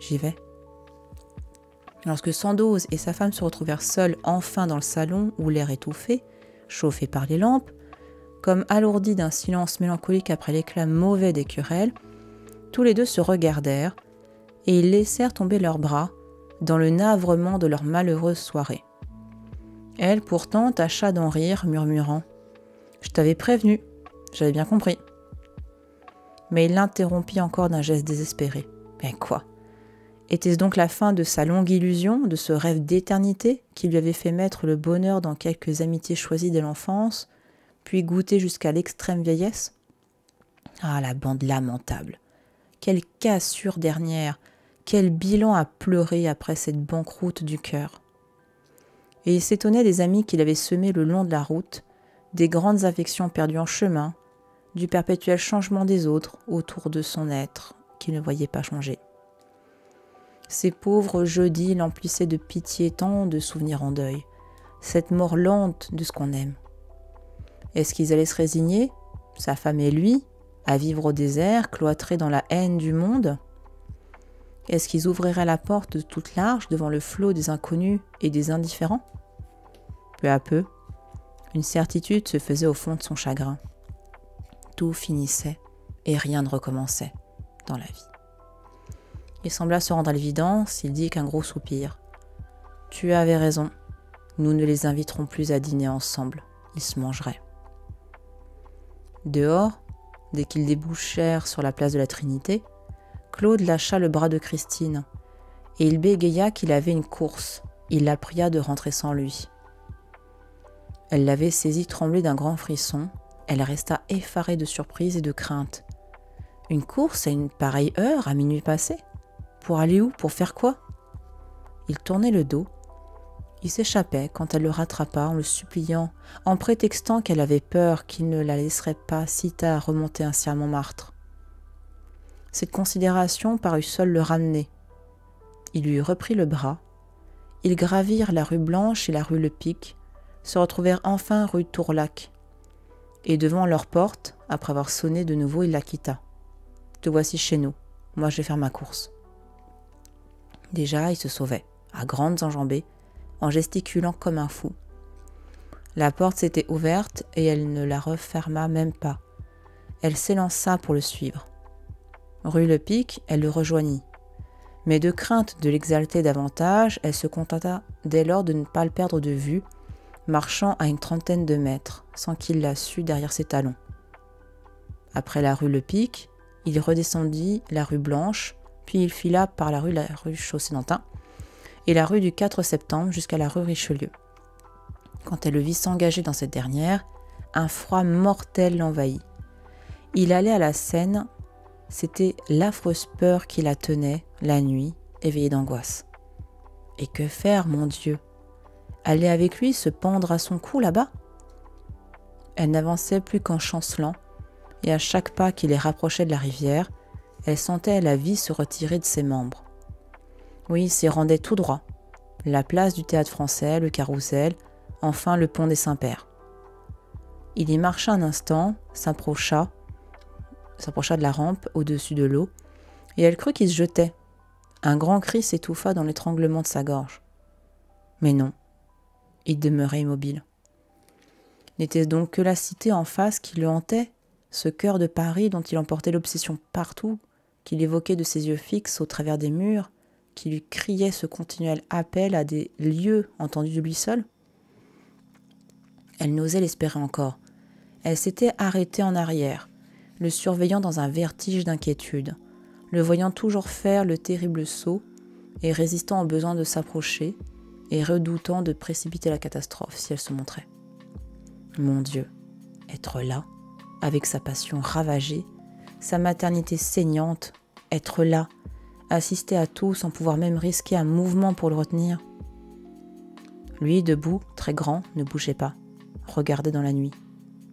Lorsque Sandoz et sa femme se retrouvèrent seuls enfin dans le salon où l'air étouffé, chauffé par les lampes, comme alourdis d'un silence mélancolique après l'éclat mauvais des querelles, tous les deux se regardèrent et ils laissèrent tomber leurs bras dans le navrement de leur malheureuse soirée. Elle, pourtant, tâcha d'en rire, murmurant « Je t'avais prévenu, j'avais bien compris. » Mais il l'interrompit encore d'un geste désespéré. « Mais quoi ? Était-ce donc la fin de sa longue illusion, de ce rêve d'éternité qui lui avait fait mettre le bonheur dans quelques amitiés choisies dès l'enfance, puis goûter jusqu'à l'extrême vieillesse ? Ah, la bande lamentable ! Quelle cassure dernière ! Quel bilan à pleurer après cette banqueroute du cœur ! Et il s'étonnait des amis qu'il avait semés le long de la route, des grandes affections perdues en chemin, du perpétuel changement des autres autour de son être qu'il ne voyait pas changer. Ces pauvres jeudis l'emplissaient de pitié tant de souvenirs en deuil, cette mort lente de ce qu'on aime. Est-ce qu'ils allaient se résigner, sa femme et lui, à vivre au désert, cloîtrés dans la haine du monde ? Est-ce qu'ils ouvriraient la porte de toute large devant le flot des inconnus et des indifférents ? Peu à peu, une certitude se faisait au fond de son chagrin. Tout finissait et rien ne recommençait dans la vie. Il sembla se rendre à l'évidence, il dit qu'un gros soupir. « Tu avais raison, nous ne les inviterons plus à dîner ensemble, ils se mangeraient. » Dehors, dès qu'ils débouchèrent sur la place de la Trinité, Claude lâcha le bras de Christine, et il bégaya qu'il avait une course. Il la pria de rentrer sans lui. Elle l'avait saisi trembler d'un grand frisson, elle resta effarée de surprise et de crainte. Une course à une pareille heure, à minuit passé ? Pour aller où ? Pour faire quoi ? Il tournait le dos. Il s'échappait quand elle le rattrapa en le suppliant, en prétextant qu'elle avait peur qu'il ne la laisserait pas si tard remonter ainsi à Montmartre. Cette considération parut seule le ramener. Il lui reprit le bras. Ils gravirent la rue Blanche et la rue Le Pic, se retrouvèrent enfin rue Tourlaque. Et devant leur porte, après avoir sonné de nouveau, il la quitta. « Te voici chez nous. Moi, je vais faire ma course. » Déjà, il se sauvait, à grandes enjambées, en gesticulant comme un fou. La porte s'était ouverte et elle ne la referma même pas. Elle s'élança pour le suivre. Rue Le Pic, elle le rejoignit. Mais de crainte de l'exalter davantage, elle se contenta dès lors de ne pas le perdre de vue, marchant à une 30aine de mètres, sans qu'il la sût derrière ses talons. Après la rue Le Pic, il redescendit la rue Blanche, puis il fila par la rue Chaussée-d'Antin et la rue du 4 septembre jusqu'à la rue Richelieu. Quand elle le vit s'engager dans cette dernière, un froid mortel l'envahit. Il allait à la Seine, c'était l'affreuse peur qui la tenait, la nuit, éveillée d'angoisse. Et que faire, mon Dieu ? Aller avec lui se pendre à son cou là-bas ? Elle n'avançait plus qu'en chancelant, et à chaque pas qui les rapprochait de la rivière, elle sentait la vie se retirer de ses membres. Oui, s'y rendait tout droit. La place du Théâtre-Français, le Carrousel, enfin le pont des Saints-Pères. Il y marcha un instant, s'approcha de la rampe au-dessus de l'eau, et elle crut qu'il se jetait. Un grand cri s'étouffa dans l'étranglement de sa gorge. Mais non, il demeurait immobile. N'était-ce donc que la cité en face qui le hantait, ce cœur de Paris dont il emportait l'obsession partout, qu'il évoquait de ses yeux fixes au travers des murs, qui lui criait ce continuel appel à des lieux entendus de lui seul ? Elle n'osait l'espérer encore. Elle s'était arrêtée en arrière, le surveillant dans un vertige d'inquiétude, le voyant toujours faire le terrible saut et résistant au besoin de s'approcher et redoutant de précipiter la catastrophe si elle se montrait. Mon Dieu, être là, avec sa passion ravagée, sa maternité saignante, être là, assister à tout sans pouvoir même risquer un mouvement pour le retenir. Lui, debout, très grand, ne bougeait pas, regardait dans la nuit.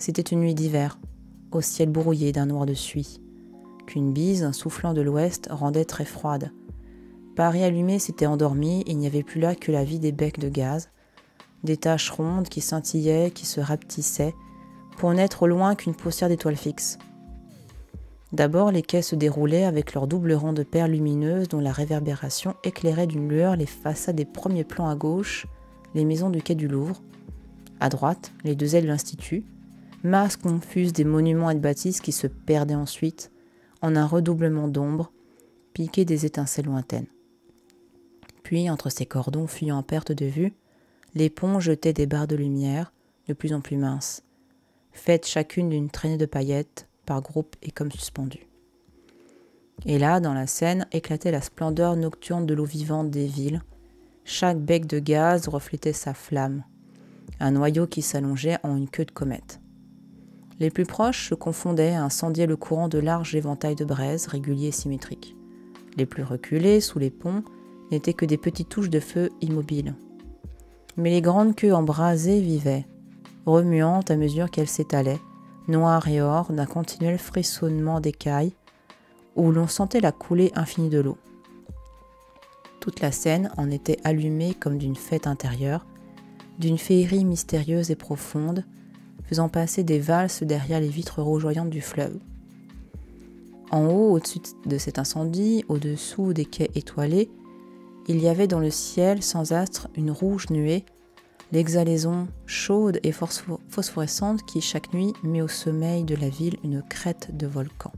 C'était une nuit d'hiver, au ciel brouillé d'un noir de suie, qu'une bise soufflant de l'ouest rendait très froide. Paris allumé s'était endormi et il n'y avait plus là que la vie des becs de gaz, des taches rondes qui scintillaient, qui se rapetissaient, pour n'être au loin qu'une poussière d'étoiles fixes. D'abord, les quais se déroulaient avec leur double rang de perles lumineuses dont la réverbération éclairait d'une lueur les façades des premiers plans à gauche, les maisons du quai du Louvre. À droite, les deux ailes de l'Institut, masses confuses des monuments et de bâtisses qui se perdaient ensuite en un redoublement d'ombre, piqué des étincelles lointaines. Puis, entre ces cordons fuyant en perte de vue, les ponts jetaient des barres de lumière de plus en plus minces, faites chacune d'une traînée de paillettes, par groupes et comme suspendues. Et là, dans la Seine, éclatait la splendeur nocturne de l'eau vivante des villes. Chaque bec de gaz reflétait sa flamme, un noyau qui s'allongeait en une queue de comète. Les plus proches se confondaient à incendier le courant de larges éventails de braises, réguliers et symétriques. Les plus reculés, sous les ponts, n'étaient que des petites touches de feu immobiles. Mais les grandes queues embrasées vivaient, remuantes à mesure qu'elles s'étalaient, noires et or d'un continuel frissonnement d'écailles, où l'on sentait la coulée infinie de l'eau. Toute la Seine en était allumée comme d'une fête intérieure, d'une féerie mystérieuse et profonde, faisant passer des valses derrière les vitres rougeoyantes du fleuve. En haut, au-dessus de cet incendie, au-dessous des quais étoilés, il y avait dans le ciel sans astre une rouge nuée, l'exhalaison chaude et phosphorescente qui, chaque nuit, met au sommeil de la ville une crête de volcan.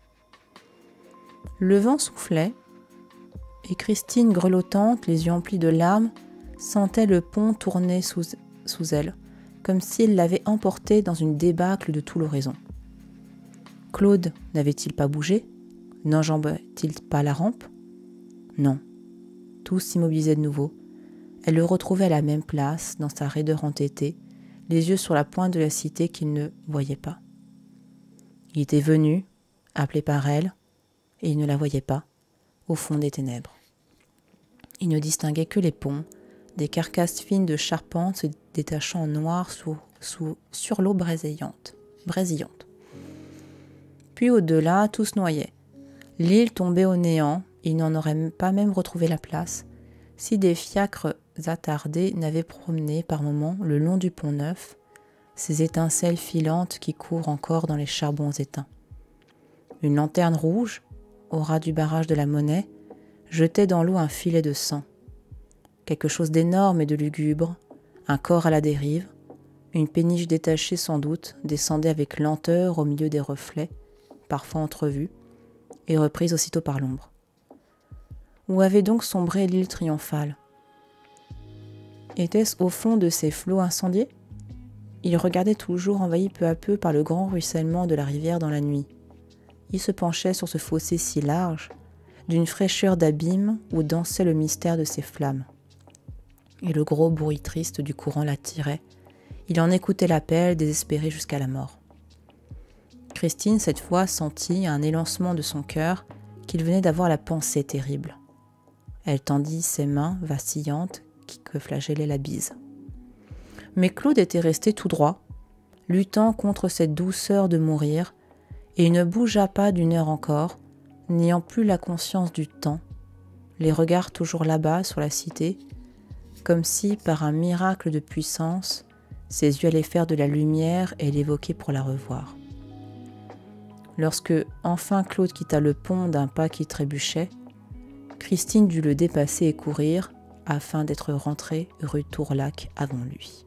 Le vent soufflait, et Christine, grelottante, les yeux emplis de larmes, sentait le pont tourner sous elle, comme s'il l'avait emporté dans une débâcle de tout l'horizon. Claude n'avait-il pas bougé? N'enjambait-il pas la rampe? Non. Tout s'immobilisait de nouveau. Elle le retrouvait à la même place, dans sa raideur entêtée, les yeux sur la pointe de la cité qu'il ne voyait pas. Il était venu, appelé par elle, et il ne la voyait pas, au fond des ténèbres. Il ne distinguait que les ponts, des carcasses fines de charpente se détachant en noir sur l'eau brésillante. Puis au-delà, tout se noyait. L'île tombait au néant, il n'en aurait pas même retrouvé la place, si des fiacres attardés n'avaient promené par moments le long du pont neuf, ces étincelles filantes qui courent encore dans les charbons éteints. Une lanterne rouge, au ras du barrage de la Monnaie, jetait dans l'eau un filet de sang. Quelque chose d'énorme et de lugubre, un corps à la dérive, une péniche détachée sans doute, descendait avec lenteur au milieu des reflets, parfois entrevus, et reprise aussitôt par l'ombre. Où avait donc sombré l'île triomphale? Était-ce au fond de ces flots incendiés? Il regardait toujours envahi peu à peu par le grand ruissellement de la rivière dans la nuit. Il se penchait sur ce fossé si large, d'une fraîcheur d'abîme où dansait le mystère de ses flammes. Et le gros bruit triste du courant l'attirait. Il en écoutait l'appel, désespéré jusqu'à la mort. Christine, cette fois, sentit un élancement de son cœur qu'il venait d'avoir la pensée terrible. Elle tendit ses mains vacillantes que flagellait la bise. Mais Claude était resté tout droit, luttant contre cette douceur de mourir, et il ne bougea pas d'une heure encore, n'ayant plus la conscience du temps, les regards toujours là-bas sur la cité, comme si, par un miracle de puissance, ses yeux allaient faire de la lumière et l'évoquer pour la revoir. Lorsque, enfin, Claude quitta le pont d'un pas qui trébuchait, Christine dut le dépasser et courir, afin d'être rentrée rue Tourlaque avant lui.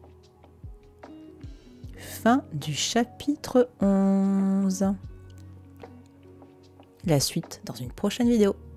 Fin du chapitre 11. La suite dans une prochaine vidéo.